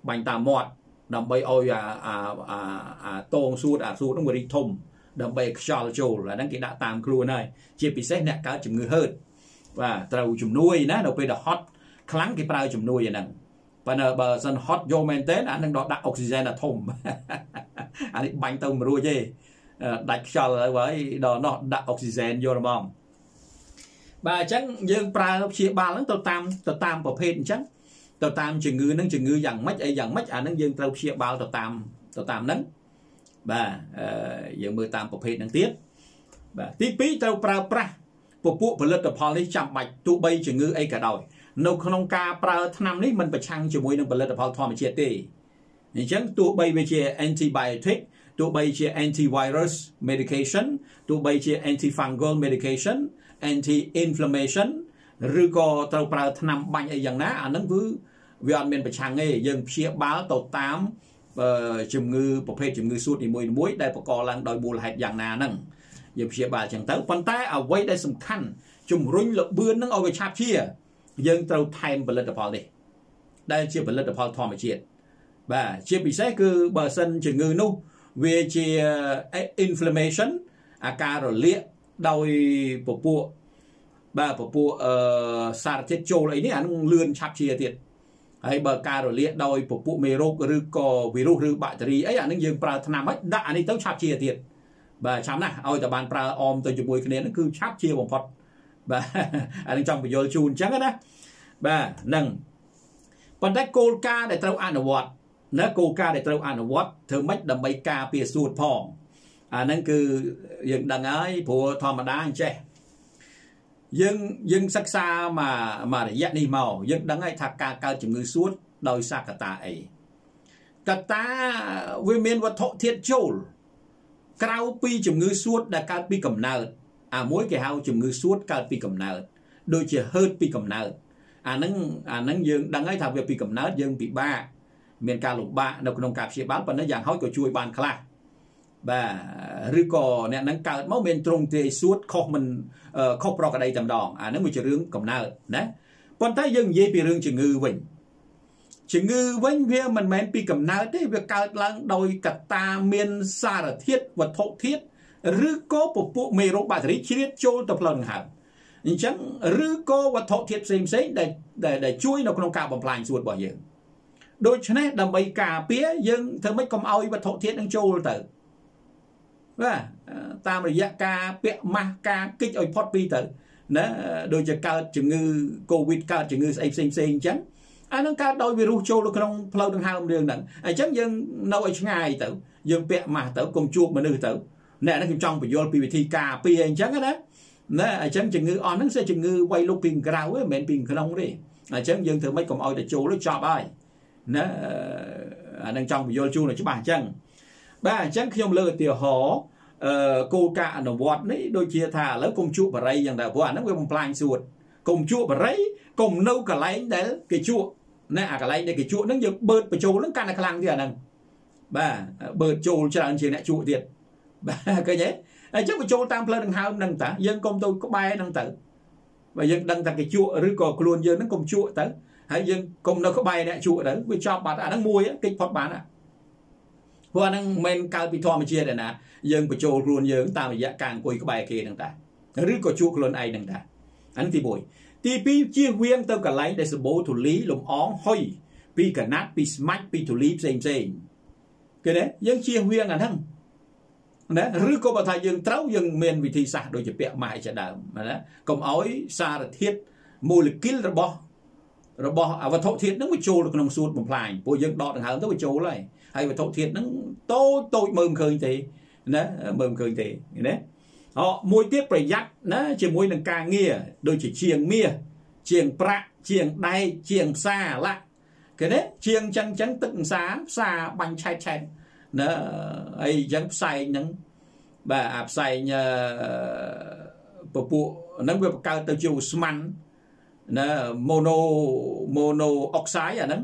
បាញ់តាមមាត់ដើម្បីឲ្យអាអាអាតងសួតអាសួតនឹងរីកធំដើម្បីខ្យល់ចូលអាហ្នឹងគេដាក់តាមខ្លួនហើយជាពិសេសអ្នកកើតជំងឺហឺតបាទត្រូវជំនួយណាដល់ពេលដែលហត់ខ្លាំងគេប្រើជំនួយអាហ្នឹងប៉ុន្តែបើសិនហត់យកមែនទេអានឹងដល់ដាក់អុកស៊ីហ្សែនអាធំអានេះបាញ់ទៅមិនរួចទេដាច់ខ្យល់ហើយដល់នោះដាក់អុកស៊ីហ្សែនយកហ្មងបាទអញ្ចឹងយើងប្រើព្យាបាលហ្នឹងទៅតាមទៅតាមប្រភេទអញ្ចឹងទៅតាមជំងឺហ្នឹងជំងឺយ៉ាងម៉េចអីយ៉ាងម៉េចអាហ្នឹងយើងត្រូវព្យាបាលទៅតាមទៅតាមហ្នឹងបាទយើងមើលតាមប្រភេទហ្នឹងទៀតបាទទីពីរត្រូវប្រើប្រាស់ពពួកផលិតផលនេះចាំបាច់ទោះបីជំងឺអីក៏ដោយនៅក្នុងការប្រើថ្នាំនេះมันប្រឆាំងជាមួយនឹងផលិតផលធម្មជាតិទេអញ្ចឹងទោះបីវាជា antibiotic ទោះបីជា antivirus medication ទោះបីជា antifungal medication anti inflammation ឬក៏ត្រូវប្រើថ្នាំបាញ់អីយ៉ាងណាអាហ្នឹងគឺវាអត់មានប្រឆាំងទេយើងព្យាបាលទៅតាមជំងឺប្រភេទជំងឺសួតនីមួយៗដែលបង្កឡើងដោយមូលហេតុយ៉ាងណាហ្នឹងយើងព្យាបាលចឹងទៅប៉ុន្តែអ្វីដែលសំខាន់ជំរុញលបឿនហ្នឹងឲ្យវាឆាប់ជាយើងត្រូវថែមផលិតផលនេះដែលជាផលិតផលធម្មជាតិបាទជាពិសេសគឺបើសិនជំងឺនោះវាជា inflammation អាការរលាកដោយពពួកបាទពពួកអឺសារធាតុចូលអីនេះអានឹងលឿនឆាប់ជាទៀតហើយបើការរលាកដោយពពួកមេរោគឬក៏វីរុសឬបាក់តេរីអីអានឹងយើងប្រើថ្នាំឲ្យដាក់អានេះទៅឆាប់ជាទៀតបាទឆាប់ណាស់ឲ្យតែបានប្រើអមទៅជាមួយគ្នានឹងគឺឆាប់ជាបំផុតបាទអានឹងចង់បញ្យល់ជូនអញ្ចឹងណាបាទហ្នឹងប៉ុន្តែគោលការណ៍ដែលត្រូវអនុវត្តណាគោលការណ៍ដែលត្រូវអនុវត្តធ្វើម៉េចដើម្បីការពារសួតផងអាហ្នឹងគឺយើងដឹងហើយព្រោះធម្មតាអញ្ចេះយើងយើងសិក្សាមកមករយៈនេះមកយើងដឹងហើយថាការកើតជំងឺសួតដោយសារកត្តាអីកត្តាវាមានវត្ថុធាតុចូលក្រៅពីជំងឺសួតដែលកើតពីកំណើតអាមួយគេហៅជំងឺសួតកើតពីកំណើតដូចជាហឺតពីកំណើតអាហ្នឹងអាហ្នឹងយើងដឹងហើយថាវាពីកំណើតយើងពិបាកមានការលំបាកនៅក្នុងការព្យាបាលប៉ុន្តែយ៉ាងហោចក៏ជួយបានខ្លះបាទឬក៏អ្នកហ្នឹងកើតមកមានទ្រង់ទ្រាយសួតខុសមិនខុសប្រក្រតីតែម្ដងអាហ្នឹងវាជារឿងកំណើតណាប៉ុន្តែយើងនិយាយពីរឿងជំងឺវិញជំងឺវិញវាមិនមែនពីកំណើតទេវាកើតឡើងដោយកត្តាមានសារធាតុវត្ថុធាតុឬក៏ពពួកមេរោគបាក់តេរីជ្រៀតចូលទៅផ្លូវដង្ហើមអញ្ចឹងឬក៏វត្ថុធាតុផ្សេងផ្សេងដែលដែលជួយនៅក្នុងការបំផ្លាញសួតរបស់យើងដូច្នេះដើម្បីការពារយើងធ្វើម៉េចកុំឲ្យវត្ថុធាតុនឹងចូលទៅបាទតាមរយៈការពាក់ម៉ាស់ការគិចឲ្យផុតពីទៅណាដូចជាកើតជំងឺកូវីដកើតជំងឺស្អីផ្សេងផ្សេងអញ្ចឹងអានឹងកើតដោយវីរុសចូលទៅក្នុងផ្លូវដង្ហើមរឿងហ្នឹងអញ្ចឹងយើងនៅឲ្យឆ្ងាយទៅយើងពាក់ម៉ាស់ទៅកុំជួបមនុស្សទៅអ្នកហ្នឹងខ្ញុំចង់បញ្យល់ពីវិធីការពារអញ្ចឹងណាណាអញ្ចឹងជំងឺអស់ហ្នឹងគឺជំងឺវាយលុកពីក្រៅទេមិនមែនពីក្នុងទេអញ្ចឹងយើងធ្វើម៉េចកុំឲ្យទៅចូលទៅចប់ហើយណាអានឹងចង់បញ្យល់ជូនឲ្យច្បាស់អញ្ចឹងបាទអញ្ចឹងខ្ញុំលើកឧទាហរណ៍អឺគោលការណ៍អនុវត្តនេះដូចជាថាឥឡូវកុំជក់បរិយយ៉ាងដែរព្រោះអាហ្នឹងវាបំផ្លាញសួតកុំជក់បរិយកុំនៅកន្លែងដែលគេជក់ណាអាកន្លែងដែលគេជក់ហ្នឹងយើងបឺតបញ្ចូលហ្នឹងកាន់តែខ្លាំងទៀតអាហ្នឹងបាទបឺតចូលច្រើនជាងអ្នកជក់ទៀតបាទឃើញទេអញ្ចឹងបញ្ចូលតាមផ្លូវដង្ហើមហ្នឹងតាយើងកុំទៅក្បែរហ្នឹងទៅបើយើងដឹងថាគេជក់ឬក៏ខ្លួនយើងហ្នឹងកុំជក់ទៅហើយយើងកុំនៅក្បែរអ្នកជក់ទៅវាចប់បាត់អាហ្នឹងមួយគេចផុតបានណាព្រោះអាហ្នឹងមិនកើតពីធម្មជាតិទេណាយើងបញ្ចូលខ្លួនយើងតាមរយៈការអង្គុយក្បែរគេហ្នឹងតាឬក៏ជក់ខ្លួនឯងហ្នឹងតាអានេះទីមួយទីពីរជៀសវាងទៅកន្លែងដែលសម្បូរធូលីលំអងហុយពីកណាត់ពីស្មាច់ពីធូលីផ្សេងផ្សេងគេណាយើងជៀសវាងអាហ្នឹងណាឬក៏បើថាយើងត្រូវយើងមានវិធីសាស្ត្រដូចជាពាក់ម៉ាស់ជាដើមណាកុំឲ្យសារធាតុម៉ូលេគុលរបស់របស់វត្ថុធាតុហ្នឹងវាចូលទៅក្នុងសួតបំផ្លាញព្រោះយើងដកដង្ហើមទៅវាចូលហើយហើយវត្ថុធាតុហ្នឹងតូចតូចមើលមិនឃើញទេណាមើលមិនឃើញទេណាអមួយទៀតប្រយ័ត្នណាជាមួយនឹងការងារដូចជាជាងមាសជាងប្រាក់ជាងដែកជាងផ្សាឡាក់គេណាជាងចឹងចឹងទឹកផ្សាផ្សាបាញ់ឆែតឆែតណាអីចឹងផ្សែងហ្នឹងបាទអាផ្សែងពពួកហ្នឹងវាបង្កើតទៅជាឧស្ម័នណា mono mono oxide អាហ្នឹង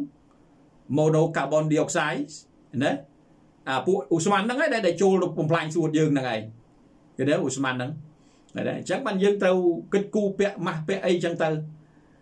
mono carbon dioxide ណាអាពួកឧស្ម័នហ្នឹងឯងដែលចូលទៅបំផ្លាញសួតយើងហ្នឹងឯងគេដែរឧស្ម័នហ្នឹងតែអញ្ចឹងបានយើងត្រូវគិតគូពាក់ម៉ាស់ពាក់អីចឹងទៅ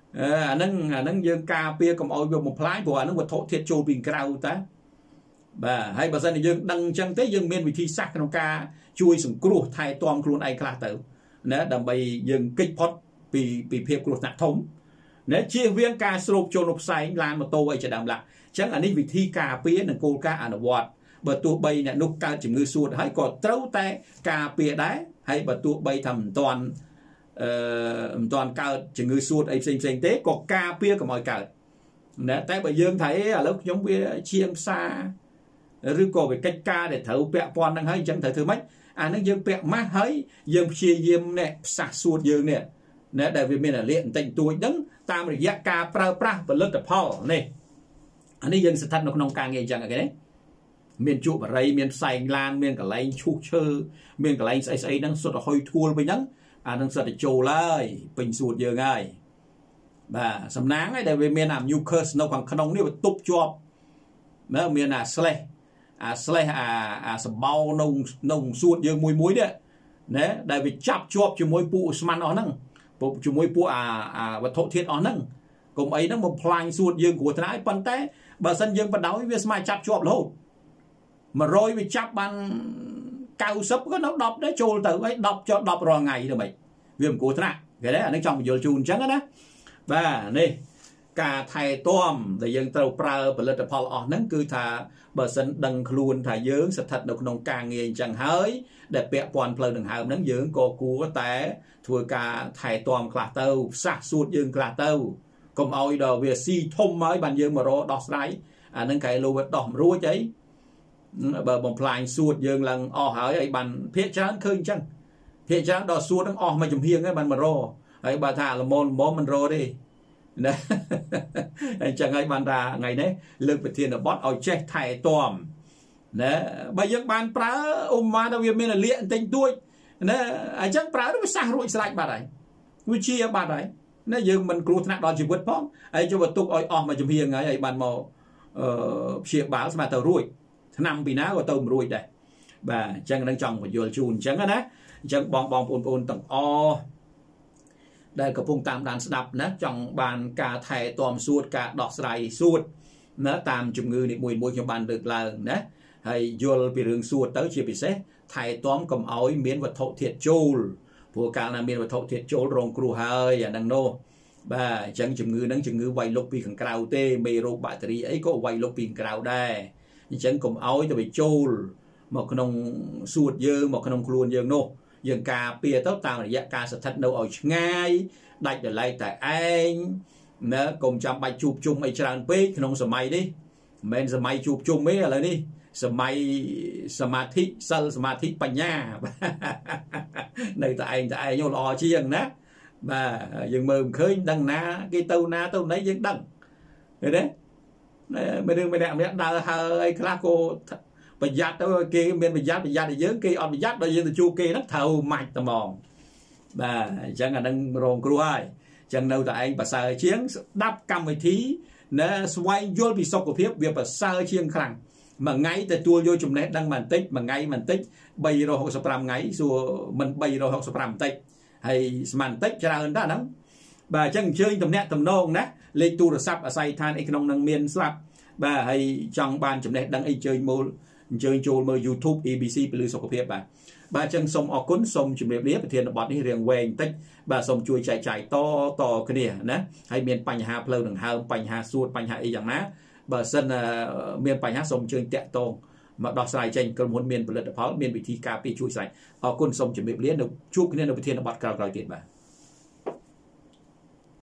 អាហ្នឹងអាហ្នឹងយើងការពារកុំឲ្យវាបំផ្លាញព្រោះអាហ្នឹងវត្ថុធាតុចូលពីក្រៅតាបាទហើយបើសិនជាយើងដឹងអញ្ចឹងទេយើងមានវិធីសាស្ត្រក្នុងការជួយសង្គ្រោះថែទាំខ្លួនឯងខ្លះទៅណាដើម្បីយើងគេចផុតពីពីភាពគ្រោះថ្នាក់ធំណាជៀសវាងការស្រូបចូលនៅផ្សែងឡានម៉ូតូអីជាដើមឡាអញ្ចឹងអានេះវិធីការពារនិងគោលការណ៍អនុវត្តបើទោះបីអ្នកនោះកើតជំងឺសួតហើយក៏ត្រូវតែការពារដែរហើយបើទោះបីថាមិនទាន់អឺមិនទាន់កើតជំងឺសួតអីផ្សេងផ្សេងទេក៏ការពារកុំឲ្យកើតណាតែបើយើងថាឥឡូវខ្ញុំវាជាងផ្សារឬក៏វាកិច្ចការដែលត្រូវពាក់ព័ន្ធហ្នឹងហើយអញ្ចឹងត្រូវធ្វើម៉េចអាហ្នឹងយើងពាក់ម៉ាស់ហើយយើងព្យាយាមនេះផ្សះសួតយើងនេះណាដែលវាមានអាលៀកបន្តិចតួចហ្នឹងតាមរយៈការប្រើប្រាស់ផលិតផលនេះអានេះយើងស្ថិតនៅក្នុងការងារអញ្ចឹងអូខេមានជក់បរិយមានផ្សែងឡានមានកន្លែងឈូសឈើមានកន្លែងស្អីស្អីហ្នឹងសុទ្ធតែហុយធួលវិញហ្នឹងអានឹងសិតតែចូលហើយពេញសួតយើងហើយបាទសំណាងឯដែលវាមានអា mucus នៅខាងក្នុងនេះវាទប់ជាប់ណាមានអា slash អា slash អាអាសម្បោនៅនៅសួតយើងមួយមួយនេះណាដែលវាចាប់ជាប់ជាមួយពួកឧស្ម័នអស់ហ្នឹងជាមួយពួកអាអាវត្ថុធាតុអស់ហ្នឹងកុំអីហ្នឹងបំផ្លាញសួតយើងគ្រោះថ្នាក់ប៉ុន្តែបើសិនយើងបដោយវាស្មើចាប់ជាប់រហូតមួយរយវាចាប់បានកៅសិបក៏នៅដប់ដែរចូលទៅហើយដប់ចុះដប់រាល់ថ្ងៃទៅមិនវាមិនគួរថ្នាក់គេទេអានេះចង់បញ្យល់ជូនអញ្ចឹងណាបាទនេះការថែទាំដែលយើងត្រូវប្រើផលិតផលអស់ហ្នឹងគឺថាបើសិនដឹងខ្លួនថាយើងស្ថិតនៅក្នុងការងារអញ្ចឹងហើយដែលពាក់ព័ន្ធផ្លូវដង្ហើមហ្នឹងយើងក៏គួរតែធ្វើការថែទាំខ្លះទៅផ្សះសួតយើងខ្លះទៅកុំឲ្យដល់វាស៊ីធំហើយបានយើងមករកដោះស្រាយអាហ្នឹងគេលោវាដោះមិនរួចអីបើបំផ្លាញសួតយើងឡើងអស់ហើយឲ្យបានភាកច្រើនឃើញអញ្ចឹងភាកច្រើនដល់សួតហ្នឹងអស់មកចំហៀងហើយបានមករកហើយបើថាល្មមល្មមមិនរកទេណាអញ្ចឹងហើយបានថាថ្ងៃនេះលើកប្រធានបទឲ្យចេះថែទាំណាបើយើងបានប្រើឧបមាថាវាមានអាលៀកបន្តិចតួចណាអញ្ចឹងប្រើទៅវាសះរួចស្លាច់បាត់ហើយវាជាបាត់ហើយណាយើងមិនគ្រោះថ្នាក់ដល់ជីវិតផងហើយចុះបើទុកឲ្យអស់មកចំហៀងហើយឲ្យបានមកអឺព្យាបាលស្មើទៅរួចឆ្នាំពីណាក៏ទៅមិនរួចដែរបាទអញ្ចឹងនឹងចង់បញ្យល់ជូនអញ្ចឹងណាអញ្ចឹងបងបងប្អូនប្អូនទាំងអស់ដែលកំពុងតាមដានស្ដាប់ណាចង់បានការថែទាំសួតការដោះស្រាយសួតណាតាមជំងឺនេះមួយមួយខ្ញុំបានលើកឡើងណាហើយយល់ពីរឿងសួតទៅជាពិសេសថែទាំកុំឲ្យមានវត្ថុធាតុចូលព្រោះកាលណាមានវត្ថុធាតុចូលរងគ្រោះហើយអាហ្នឹងនោះបាទអញ្ចឹងជំងឺហ្នឹងជំងឺវាយលុកពីខាងក្រៅទេមេរោគបាក់តេរីអីក៏វាយលុកពីខាងក្រៅដែរអញ្ចឹងកុំឲ្យទៅវាចូលមកក្នុងសួតយើងមកក្នុងខ្លួនយើងនោះយើងការពារទៅតាមរយៈការស្ថិតនៅឲ្យឆ្ងាយដាច់ដライតែឯងណាកុំចាំបាច់ជួបជុំអីច្រើនពេកក្នុងសម័យនេះមិនមែនសម័យជួបជុំទេឥឡូវនេះសម័យសមាធិសិលសមាធិបញ្ញានៅតែឯងតែឯងល្អជាងណាបាទយើងមើលមិនឃើញដឹងណាគេទៅណាទៅណីយើងដឹងឃើញទេមិនរឿងម្នាក់ម្នាក់ដើរហើយខ្លះក៏ប្រយ័ត្នទៅគេមានប្រយ័ត្នប្រយ័ត្នតែយើងគេអត់ប្រយ័ត្នដល់យើងទៅជួបគេហ្នឹងត្រូវម៉ាច់តែហ្មងបាទអញ្ចឹងអានឹងរងគ្រោះហើយអញ្ចឹងនៅតែឯងប្រសើរជាងស្ដាប់កម្មវិធីណាស្វែងយល់ពីសុខភាពវាប្រសើរជាងខ្លាំងមួយថ្ងៃទទួលយកចំណេះដឹងបន្តិចមួយថ្ងៃបន្តិចបីរយហុកសិបប្រាំថ្ងៃសួរមិនបីរយហុកសិបប្រាំបន្តិចហើយស្មានបន្តិចច្រើនតើហ្នឹងបាទអញ្ចឹងអញ្ជើញតំណាក់តំណងណាលេខទូរស័ព្ទអាស័យដ្ឋានអីក្នុងនឹងមានស្រាប់បាទហើយចង់បានចំណេះដឹងអីជើញមកអញ្ជើញចូលមើល YouTube អេ ប៊ី ស៊ី ពលឺសុខភាពបាទបាទអញ្ចឹងសូមអរគុណសូមជម្រាបលាប្រធានបទនេះរៀងវែងបន្តិចបាទសូមជួយចែកចាយតតគ្នាណាហើយមានបញ្ហាផ្លូវដង្ហើមបញ្ហាសួតបញ្ហាអីយ៉ាងណាបើសិនមានបញ្ហាសូមអញ្ជើញតាក់ទងមកដោះស្រាយចេញក្រុមហ៊ុនមានផលិតផលមានវិធីការពារជួយស្រេចអរគុណសូមជម្រាបលានៅជួបគ្នានៅប្រធានបទក្រោយៗទៀតបាទ